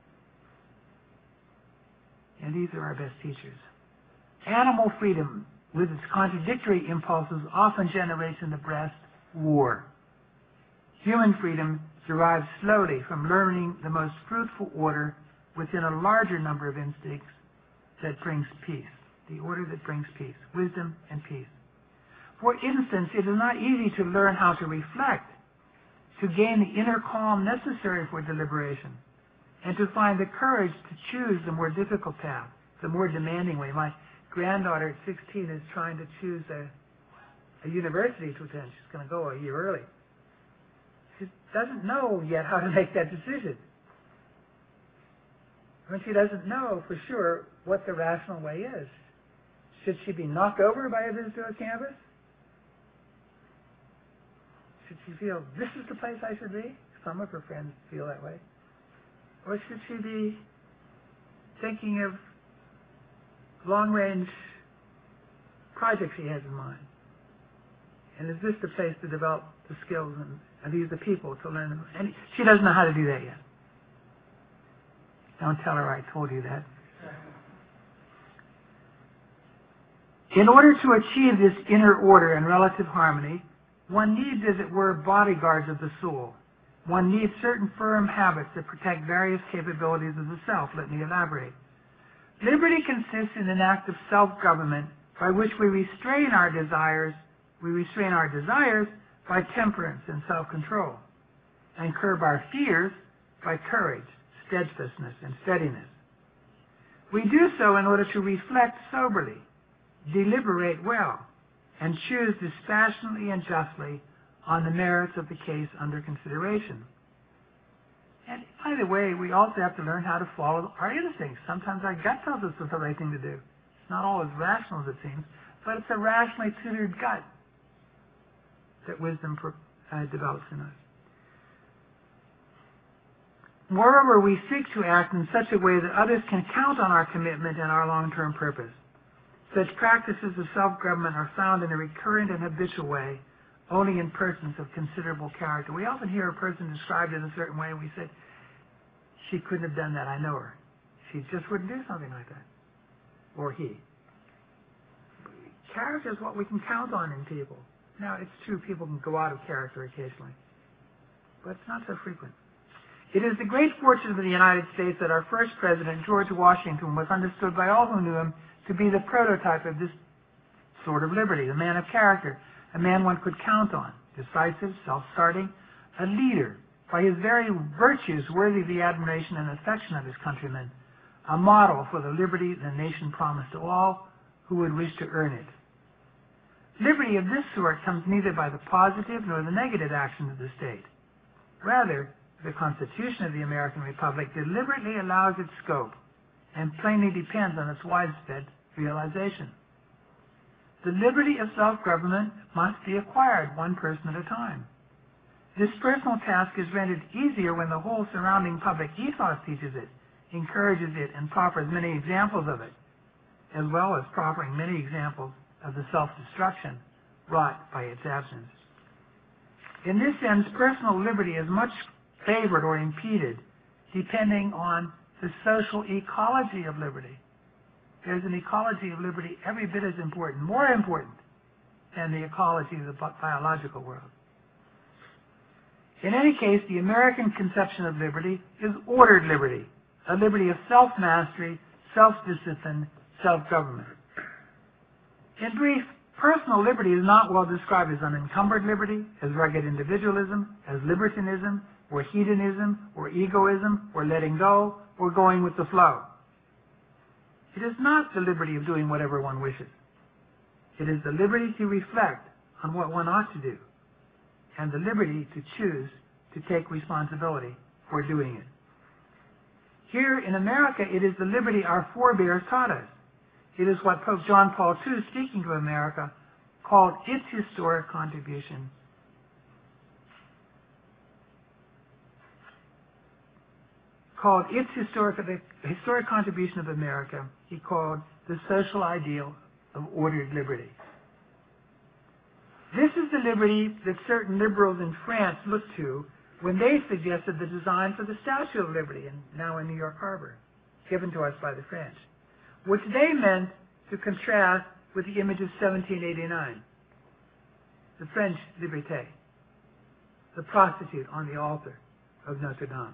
S2: And these are our best teachers. Animal freedom, with its contradictory impulses, often generates in the breast war. Human freedom derives slowly from learning the most fruitful order within a larger number of instincts that brings peace. The order that brings peace, wisdom and peace. For instance, it is not easy to learn how to reflect, to gain the inner calm necessary for deliberation, and to find the courage to choose the more difficult path, the more demanding way. My granddaughter at sixteen is trying to choose a, a university to attend. She's going to go a year early. She doesn't know yet how to make that decision. When she doesn't know for sure what the rational way is. Should she be knocked over by a visitor on campus? Should she feel, this is the place I should be? Some of her friends feel that way. Or should she be thinking of long-range projects she has in mind? And is this the place to develop the skills and are these the people to learn them? And she doesn't know how to do that yet. Don't tell her I told you that. In order to achieve this inner order and relative harmony, one needs, as it were, bodyguards of the soul. One needs certain firm habits that protect various capabilities of the self. Let me elaborate. Liberty consists in an act of self-government by which we restrain our desires, we restrain our desires by temperance and self-control, and curb our fears by courage, steadfastness, and steadiness. We do so in order to reflect soberly, deliberate well, and choose dispassionately and justly on the merits of the case under consideration. And by the way, we also have to learn how to follow our instincts. Sometimes our gut tells us it's the right thing to do. It's not always rational as it seems, but it's a rationally tutored gut that wisdom uh, develops in us. Moreover, we seek to act in such a way that others can count on our commitment and our long-term purpose. Such practices of self-government are found in a recurrent and habitual way only in persons of considerable character. We often hear a person described in a certain way, and we say, She couldn't have done that, I know her. She just wouldn't do something like that. Or he. Character is what we can count on in people. Now, it's true people can go out of character occasionally, but it's not so frequent. It is the great fortune of the United States that our first president, George Washington, was understood by all who knew him to be the prototype of this sort of liberty, a man of character, a man one could count on, decisive, self-starting, a leader, by his very virtues worthy of the admiration and affection of his countrymen, a model for the liberty the nation promised to all who would wish to earn it. Liberty of this sort comes neither by the positive nor the negative actions of the state. Rather, the Constitution of the American Republic deliberately allows its scope and plainly depends on its widespread realization. The liberty of self-government must be acquired one person at a time. This personal task is rendered easier when the whole surrounding public ethos teaches it, encourages it, and proffers many examples of it, as well as proffering many examples of the self-destruction wrought by its absence. In this sense, personal liberty is much favored or impeded depending on the social ecology of liberty. There's an ecology of liberty every bit as important, more important than the ecology of the biological world. In any case, the American conception of liberty is ordered liberty, a liberty of self-mastery, self-discipline, self-government. In brief, personal liberty is not well described as unencumbered liberty, as rugged individualism, as libertinism, or hedonism, or egoism, or letting go, or going with the flow. It is not the liberty of doing whatever one wishes. It is the liberty to reflect on what one ought to do, and the liberty to choose to take responsibility for doing it. Here in America, it is the liberty our forebears taught us. It is what Pope John Paul the Second, speaking to America, called its historic contribution. Called its historic, the historic contribution of America, he called the social ideal of ordered liberty. This is the liberty that certain liberals in France looked to when they suggested the design for the Statue of Liberty, and now in New York Harbor, given to us by the French, which they meant to contrast with the image of seventeen eighty-nine, the French Liberté, the prostitute on the altar of Notre Dame.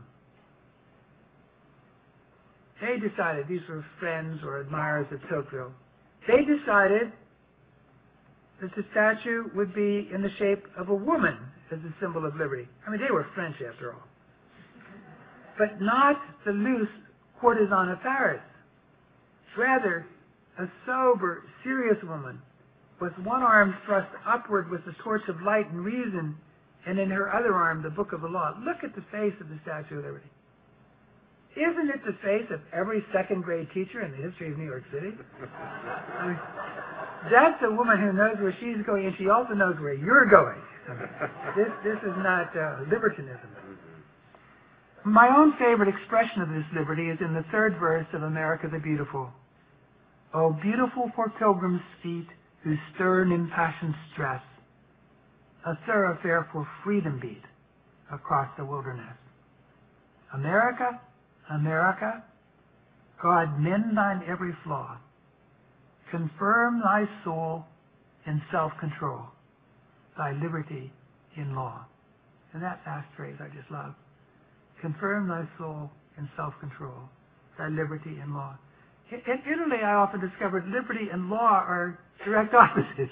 S2: They decided, these were friends or admirers of Tocqueville, they decided that the statue would be in the shape of a woman as a symbol of liberty. I mean, they were French after all. But not the loose courtesan of Paris. Rather, a sober, serious woman with one arm thrust upward with the torch of light and reason, and in her other arm the book of the law. Look at the face of the Statue of Liberty. Isn't it the face of every second grade teacher in the history of New York City? I mean, that's a woman who knows where she's going, and she also knows where you're going. This, this is not uh, libertinism. My own favorite expression of this liberty is in the third verse of America the Beautiful. Oh, beautiful for pilgrims' feet whose stern impassioned stress a thoroughfare for freedom beat across the wilderness. America, America, God mend thine every flaw. Confirm thy soul in self-control, thy liberty in law. And that last phrase I just love. Confirm thy soul in self-control, thy liberty in law. In Italy, I often discovered liberty and law are direct opposites.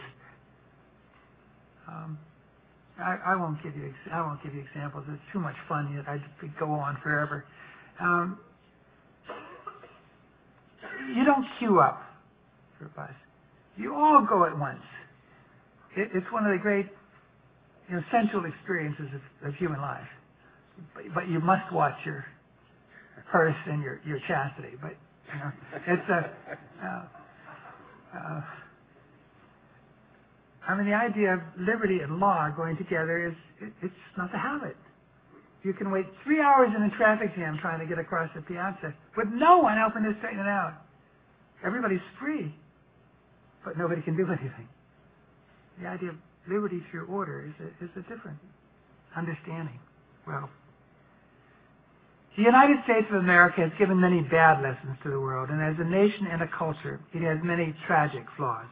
S2: Um, I, I won't give you I won't give you examples. It's too much fun. Yet I could go on forever. Um, you don't queue up for a bus. You all go at once. It, it's one of the great, you know, essential experiences of, of human life. But, but you must watch your purse and your, your chastity. But you know, it's a. Uh, uh, I mean, the idea of liberty and law going together is, it, it's not the habit. You can wait three hours in a traffic jam trying to get across the piazza with no one helping to straighten it out. Everybody's free, but nobody can do anything. The idea of liberty through order is a, is a different understanding. Well, The United States of America has given many bad lessons to the world, and as a nation and a culture, it has many tragic flaws.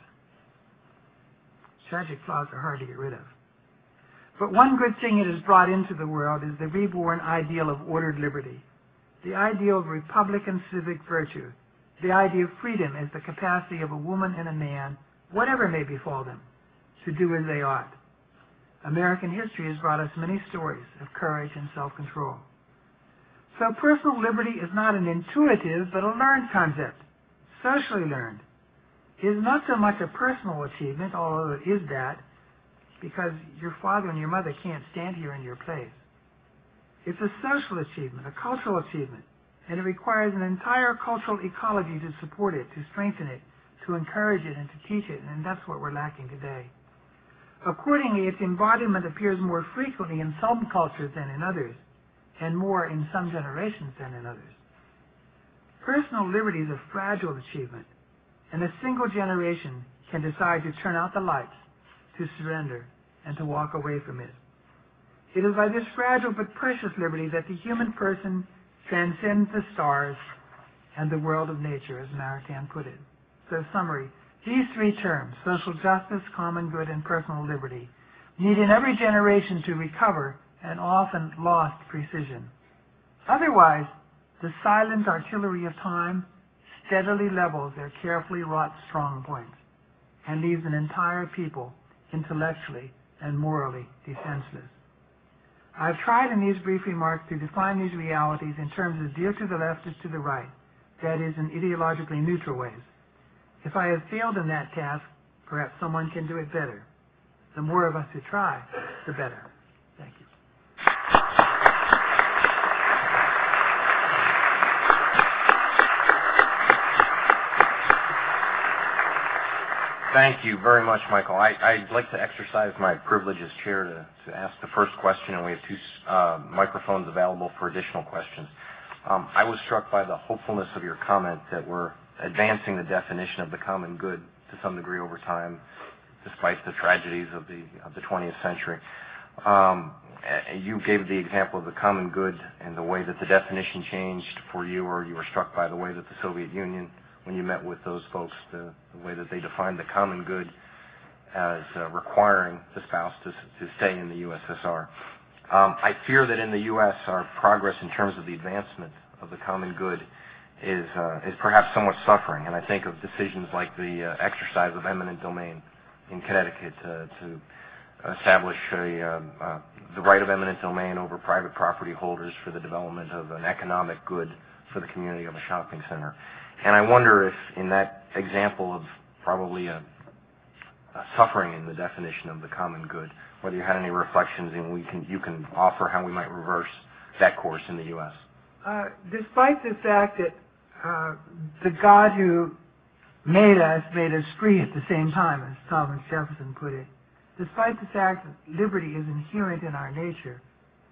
S2: Tragic flaws are hard to get rid of. But one good thing it has brought into the world is the reborn ideal of ordered liberty, the ideal of republican civic virtue, the idea of freedom as the capacity of a woman and a man, whatever may befall them, to do as they ought. American history has brought us many stories of courage and self-control. So personal liberty is not an intuitive but a learned concept, socially learned. It is not so much a personal achievement, although it is that, because your father and your mother can't stand here in your place. It's a social achievement, a cultural achievement, and it requires an entire cultural ecology to support it, to strengthen it, to encourage it, and to teach it, and that's what we're lacking today. Accordingly, its embodiment appears more frequently in some cultures than in others, and more in some generations than in others. Personal liberty is a fragile achievement, and a single generation can decide to turn out the lights, to surrender, and to walk away from it. It is by this fragile but precious liberty that the human person transcends the stars and the world of nature, as Maritain put it. So, summary, these three terms, social justice, common good, and personal liberty, need in every generation to recover an often lost precision. Otherwise, the silent artillery of time steadily levels their carefully wrought strong points and leaves an entire people intellectually and morally defenseless. I've tried in these brief remarks to define these realities in terms as dear to the left as to the right, that is, in ideologically neutral ways. If I have failed in that task, perhaps someone can do it better. The more of us who try, the better. Thank you.
S1: Thank you very much, Michael. I, I'd like to exercise my privilege as chair to, to ask the first question, and we have two uh, microphones available for additional questions. Um, I was struck by the hopefulness of your comment that we're advancing the definition of the common good to some degree over time, despite the tragedies of the, of the twentieth century. Um, you gave the example of the common good and the way that the definition changed for you, or you were struck by the way that the Soviet Union, when you met with those folks, the, the way that they defined the common good as uh, requiring the spouse to, to stay in the U S S R. Um, I fear that in the U S our progress in terms of the advancement of the common good is, uh, is perhaps somewhat suffering, and I think of decisions like the uh, exercise of eminent domain in Connecticut uh, to establish a, uh, uh, the right of eminent domain over private property holders for the development of an economic good for the community of a shopping center. And I wonder if in that example of probably a, a suffering in the definition of the common good, whether you had any reflections and we can, you can offer how we might reverse that course in the U S.
S2: Uh, despite the fact that uh, the God who made us made us free at the same time, as Thomas Jefferson put it, despite the fact that liberty is inherent in our nature,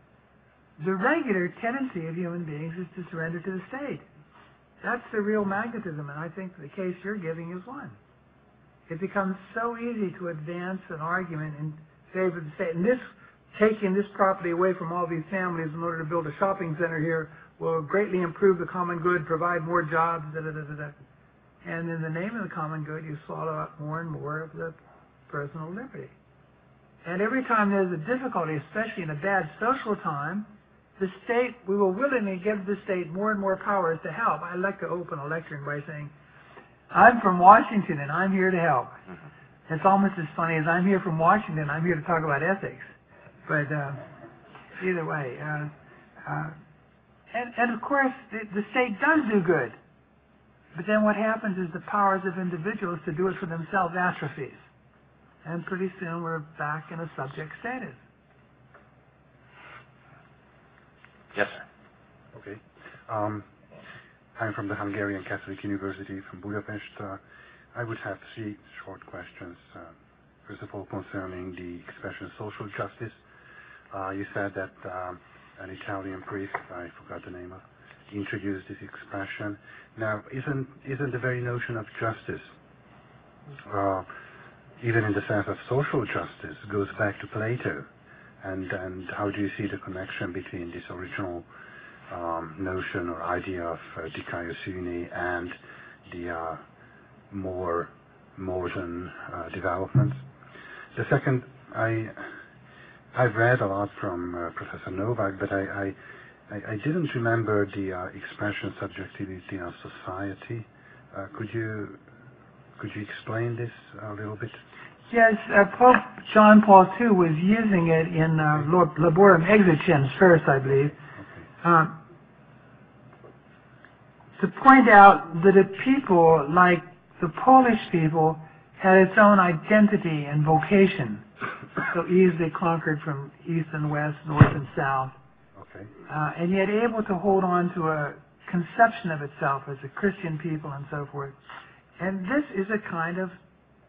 S2: the regular tendency of human beings is to surrender to the state. That's the real magnetism, and I think the case you're giving is one. It becomes so easy to advance an argument in favor of the state. And this, taking this property away from all these families in order to build a shopping center here will greatly improve the common good, provide more jobs, da da da da da. And in the name of the common good, you swallow up more and more of the personal liberty. And every time there's a difficulty, especially in a bad social time, the state, we will willingly give the state more and more powers to help. I like to open a lecture by saying, I'm from Washington and I'm here to help. Mm-hmm. It's almost as funny as I'm here from Washington, I'm here to talk about ethics. But uh, either way. Uh, uh, and, and of course, the, the state does do good. But then what happens is the powers of individuals to do it for themselves atrophies. And pretty soon we're back in a subject status.
S1: Yes, sir.
S3: Okay. Um, I'm from the Hungarian Catholic University from Budapest. Uh, I would have three short questions. Uh, first of all, concerning the expression social justice. Uh, you said that um, an Italian priest, I forgot the name of, introduced this expression. Now, isn't isn't the very notion of justice, uh, even in the sense of social justice, goes back to Plato? And, and how do you see the connection between this original um, notion or idea of uh, dikaiosune and the uh, more modern uh, developments. The second, I, I've read a lot from uh, Professor Novak, but I, I, I, I didn't remember the uh, expression subjectivity of society. Uh, could you could you explain this a little bit?
S2: Yes, uh, Pope John Paul the Second was using it in uh, Laborum Exercens first, I believe,
S3: Okay.
S2: um, to point out that a people like the Polish people had its own identity and vocation, so easily conquered from east and west, north and south,
S3: Okay.
S2: uh, and yet able to hold on to a conception of itself as a Christian people and so forth. And this is a kind of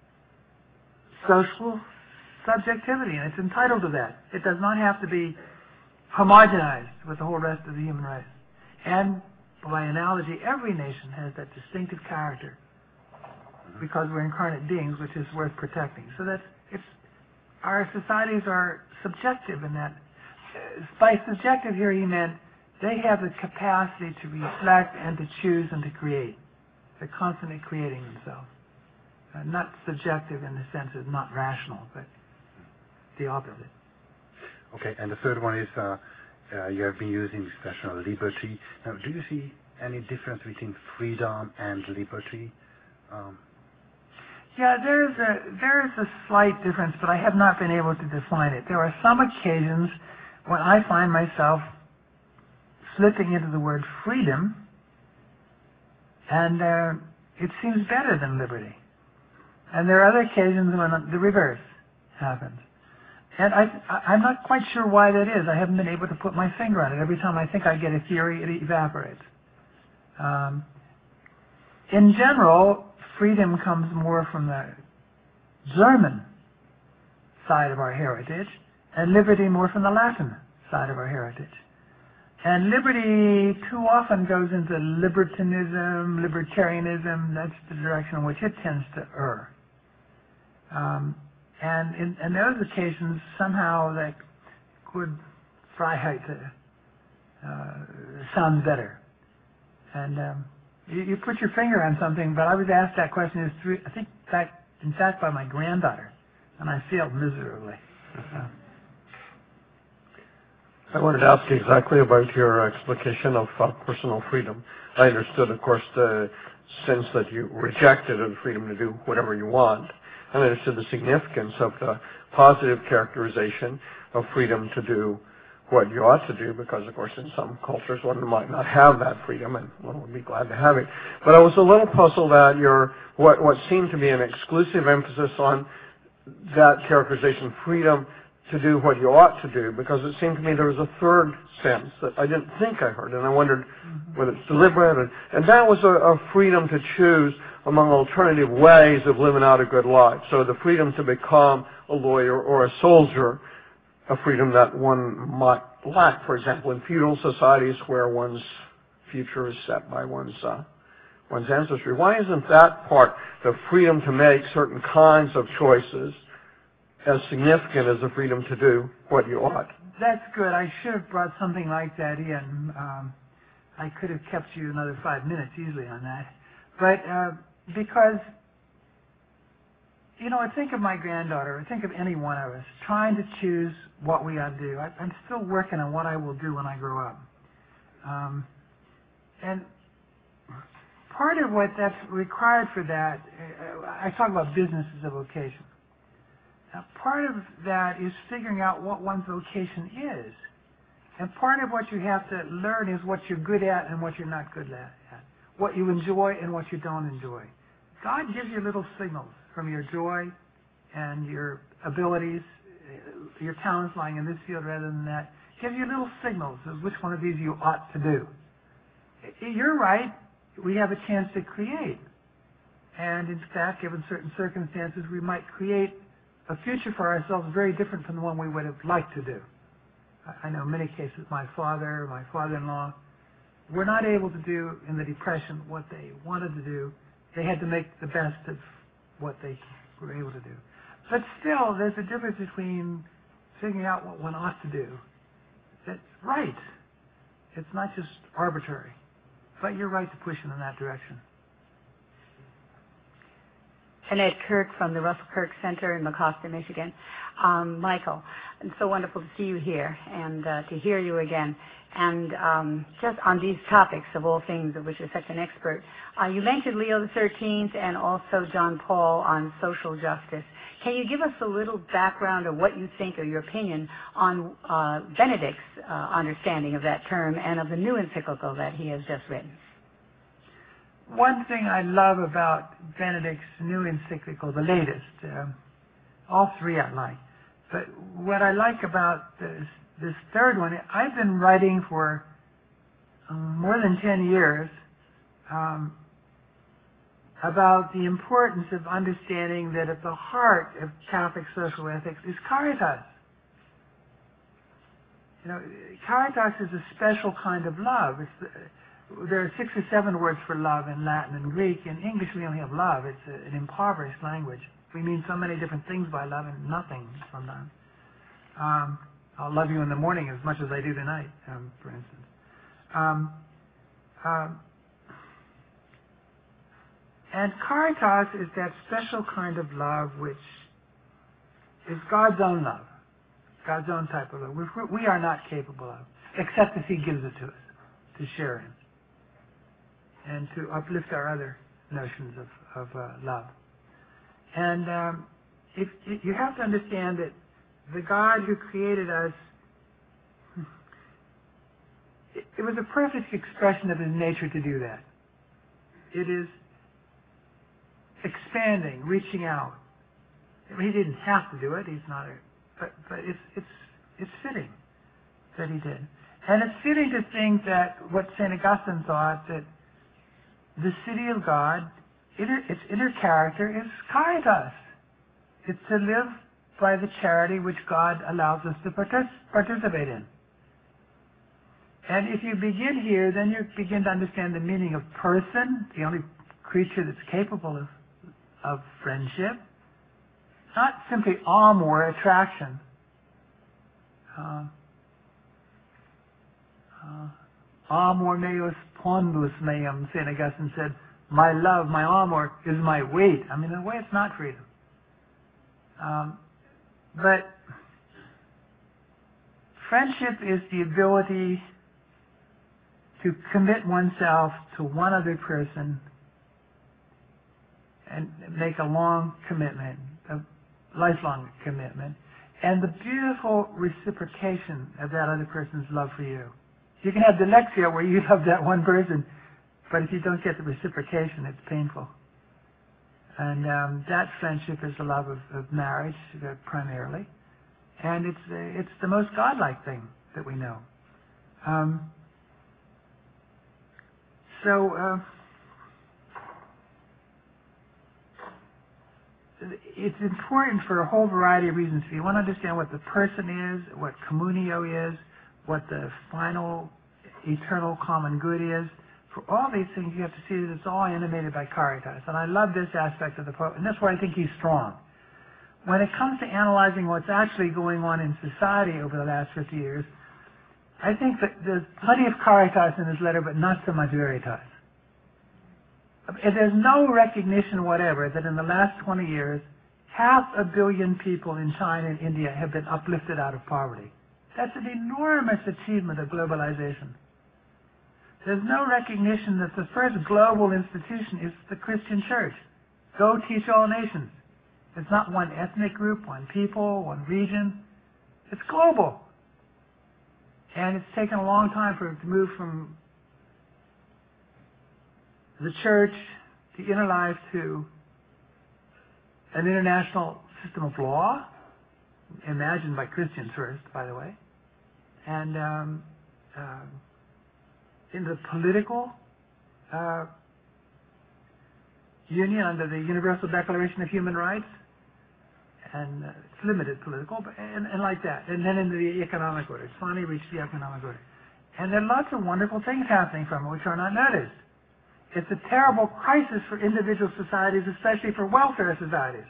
S2: social subjectivity, and it's entitled to that. It does not have to be homogenized with the whole rest of the human race. And by analogy, every nation has that distinctive character because we're incarnate beings, which is worth protecting. So that's it's our societies are subjective in that. Uh, by subjective here, he meant they have the capacity to reflect and to choose and to create. They're constantly creating themselves. Uh, not subjective in the sense of not rational, but the opposite.
S3: Okay, and the third one is uh, uh, you have been using the expression of liberty. Now, do you see any difference between freedom and liberty? Um,
S2: Yeah, there's a there's a slight difference, but I have not been able to define it. There are some occasions when I find myself slipping into the word freedom, and uh, it seems better than liberty. And there are other occasions when the reverse happens. And I, I, I'm not quite sure why that is. I haven't been able to put my finger on it. Every time I think I get a theory, it evaporates. Um, in general, freedom comes more from the German side of our heritage, and liberty more from the Latin side of our heritage. And liberty too often goes into libertinism, libertarianism. That's the direction in which it tends to err. Um, and in, in those occasions, somehow that good Freiheit uh, sounds better. And um, you, you put your finger on something, but I was asked that question, is three, I think, that, in fact, by my granddaughter, and I failed miserably. Uh,
S4: I wanted to ask you exactly about your explication of uh, personal freedom. I understood, of course, the sense that you rejected the freedom to do whatever you want, and I understood the significance of the positive characterization of freedom to do what you ought to do, because, of course, in some cultures one might not have that freedom, and one would be glad to have it. But I was a little puzzled at your what, what seemed to be an exclusive emphasis on that characterization, freedom to do what you ought to do, because it seemed to me there was a third sense that I didn't think I heard, and I wondered mm-hmm. whether it's deliberate, and, and that was a, a freedom to choose among alternative ways of living out a good life. So the freedom to become a lawyer or a soldier, a freedom that one might lack, for example, in feudal societies where one's future is set by one's uh, one's ancestry. Why isn't that part, the freedom to make certain kinds of choices, as significant as the freedom to do what you ought?
S2: That's good. I should have brought something like that in. Um, I could have kept you another five minutes easily on that. But uh, because, you know, I think of my granddaughter, I think of any one of us, trying to choose what we ought to do. I, I'm still working on what I will do when I grow up. Um, and part of what that's required for that, uh, I talk about business as a vocation. Now, part of that is figuring out what one's vocation is. And part of what you have to learn is what you're good at and what you're not good at. What you enjoy and what you don't enjoy. God gives you little signals from your joy and your abilities, your talents lying in this field rather than that. Gives you little signals of which one of these you ought to do. You're right. We have a chance to create. And in fact, given certain circumstances, we might create a future for ourselves very different from the one we would have liked to do. I know in many cases my father, my father-in-law, were not able to do in the Depression what they wanted to do. They had to make the best of what they were able to do. But still, there's a difference between figuring out what one ought to do. That's right. It's not just arbitrary. But you're right to push it in that direction.
S5: Annette Kirk from the Russell Kirk Center in Mecosta, Michigan. Um, Michael, it's so wonderful to see you here and uh, to hear you again. And um, just on these topics of all things of which you're such an expert, uh, you mentioned Leo the thirteenth and also John Paul on social justice. Can you give us a little background of what you think or your opinion on uh, Benedict's uh, understanding of that term and of the new encyclical that he has just written?
S2: One thing I love about Benedict's new encyclical, the latest, um, all three I like, but what I like about this, this third one, I've been writing for um, more than ten years um, about the importance of understanding that at the heart of Catholic social ethics is caritas. You know, caritas is a special kind of love. It's the, there are six or seven words for love in Latin and Greek. In English, we only have love. It's a, an impoverished language. We mean so many different things by love and nothing sometimes. Um, I'll love you in the morning as much as I do tonight, um, for instance. Um, um, and caritas is that special kind of love which is God's own love, God's own type of love, which we are not capable of, except as He gives it to us, to share Him, and to uplift our other notions of, of uh, love. And um, if, if you have to understand that the God who created us, it, it was a perfect expression of His nature to do that. It is expanding, reaching out. I mean, He didn't have to do it. He's not a, but but it's it's it's fitting that He did, and it's fitting to think that what Saint Augustine thought, that the city of God, inner, its inner character is caritas. It's to live by the charity which God allows us to partic- participate in. And if you begin here, then you begin to understand the meaning of person, the only creature that's capable of, of friendship, not simply amor, attraction. Uh, uh, amor meus pondus meum, Saint Augustine said, my love, my amor, is my weight. I mean, in a way, it's not freedom. Um, but friendship is the ability to commit oneself to one other person and make a long commitment, a lifelong commitment, and the beautiful reciprocation of that other person's love for you. You can have dilexia where you love that one person, but if you don't get the reciprocation, it's painful. And um, that friendship is the love of, of marriage, uh, primarily, and it's uh, it's the most godlike thing that we know. Um, so. Uh, It's important for a whole variety of reasons. If you want to understand what the person is, what communio is, what the final eternal common good is, for all these things you have to see that it's all animated by caritas. And I love this aspect of the Pope, and that's why I think he's strong. When it comes to analyzing what's actually going on in society over the last fifty years, I think that there's plenty of caritas in his letter, but not so much veritas. There's no recognition whatever that in the last twenty years, half a billion people in China and India have been uplifted out of poverty. That's an enormous achievement of globalization. There's no recognition that the first global institution is the Christian church. Go teach all nations. It's not one ethnic group, one people, one region. It's global. And it's taken a long time for it to move from the church, the inner life, to an international system of law, imagined by Christians first, by the way, and um, uh, in the political uh, union under the Universal Declaration of Human Rights, and uh, it's limited political, but, and, and like that, and then into the economic order. It's finally reached the economic order. And there are lots of wonderful things happening from it which are not noticed. It's a terrible crisis for individual societies, especially for welfare societies,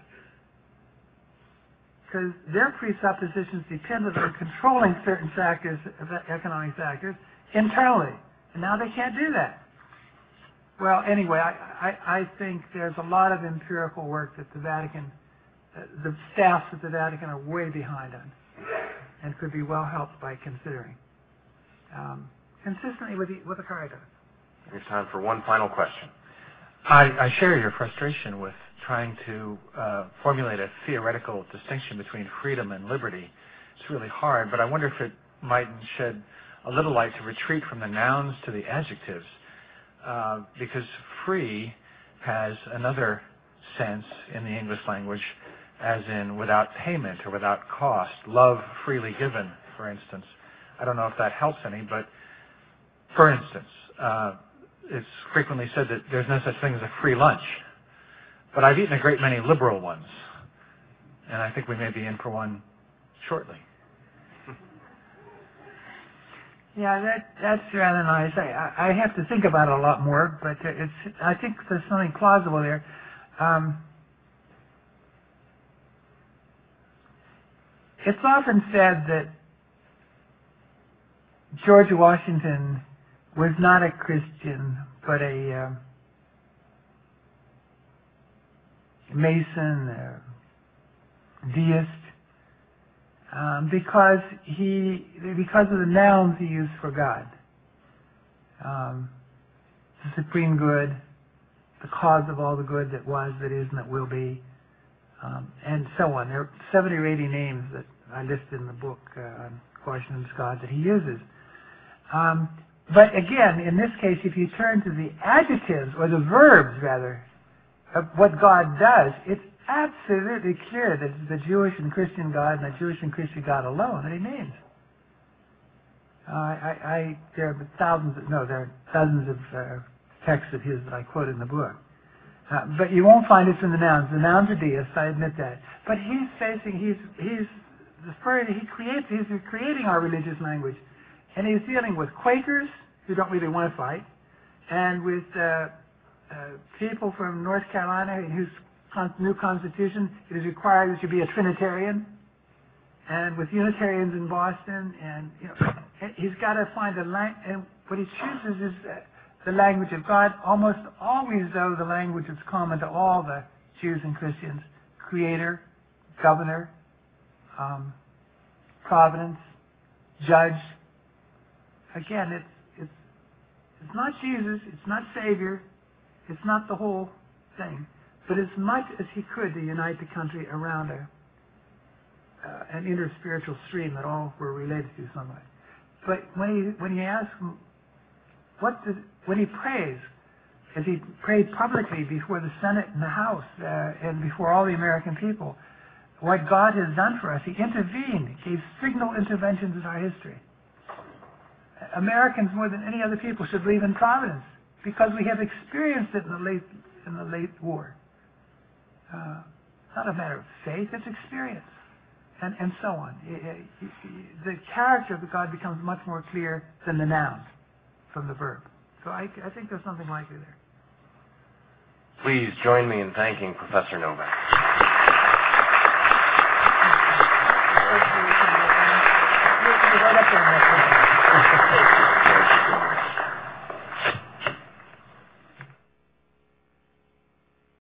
S2: because their presuppositions depended on controlling certain factors, economic factors, internally. And now they can't do that. Well, anyway, I, I, I think there's a lot of empirical work that the Vatican, uh, the staffs at the Vatican are way behind on and could be well helped by considering, um, consistently with the, with the Caritas.
S1: There's time for one final question.
S6: I, I share your frustration with trying to uh, formulate a theoretical distinction between freedom and liberty. It's really hard, but I wonder if it might shed a little light to retreat from the nouns to the adjectives, uh, because free has another sense in the English language, as in without payment or without cost, love freely given, for instance. I don't know if that helps any, but for instance, uh, it's frequently said that there's no such thing as a free lunch. But I've eaten a great many liberal ones, and I think we may be in for one shortly.
S2: Yeah, that that's rather nice. I, I have to think about it a lot more, but it's I think there's something plausible there. Um, it's often said that George Washington was not a Christian, but a uh, Mason, a deist, um, because he because of the nouns he used for God, um, the supreme good, the cause of all the good that was, that is, and that will be, um, and so on. There are seventy or eighty names that I listed in the book uh, on Washington's God that he uses. Um, but again, in this case, if you turn to the adjectives, or the verbs rather, of what God does, it's absolutely clear that it's the Jewish and Christian God and the Jewish and Christian God alone that he means. Uh, I, I, there are thousands of, no, there are dozens of uh, texts of his that I quote in the book. Uh, but you won't find it in the nouns. The nouns are deists, I admit that. But he's facing, he's, he's, the spirit, he creates, he's creating our religious language. And he's dealing with Quakers who don't really want to fight, and with uh, uh, people from North Carolina in whose con new constitution it is required that you be a Trinitarian, and with Unitarians in Boston, and you know, he's got to find a language, and what he chooses is uh, the language of God, almost always, though, the language that's common to all the Jews and Christians: Creator, Governor, um, Providence, Judge. Again, it's, it's, it's not Jesus, it's not Savior, it's not the whole thing, but as much as he could to unite the country around a, uh, an inter-spiritual stream that all were related to somewhat. But when he, when he asks him, what did, when he prays, as he prayed publicly before the Senate and the House uh, and before all the American people, what God has done for us, he intervened, gave signal interventions in our history. Americans, more than any other people, should believe in providence because we have experienced it in the late in the late war. Uh, not a matter of faith; it's experience, and and so on. It, it, the character of the God becomes much more clear than the noun from the verb. So I, I think there's something likely there.
S1: Please join me in thanking Professor Novak.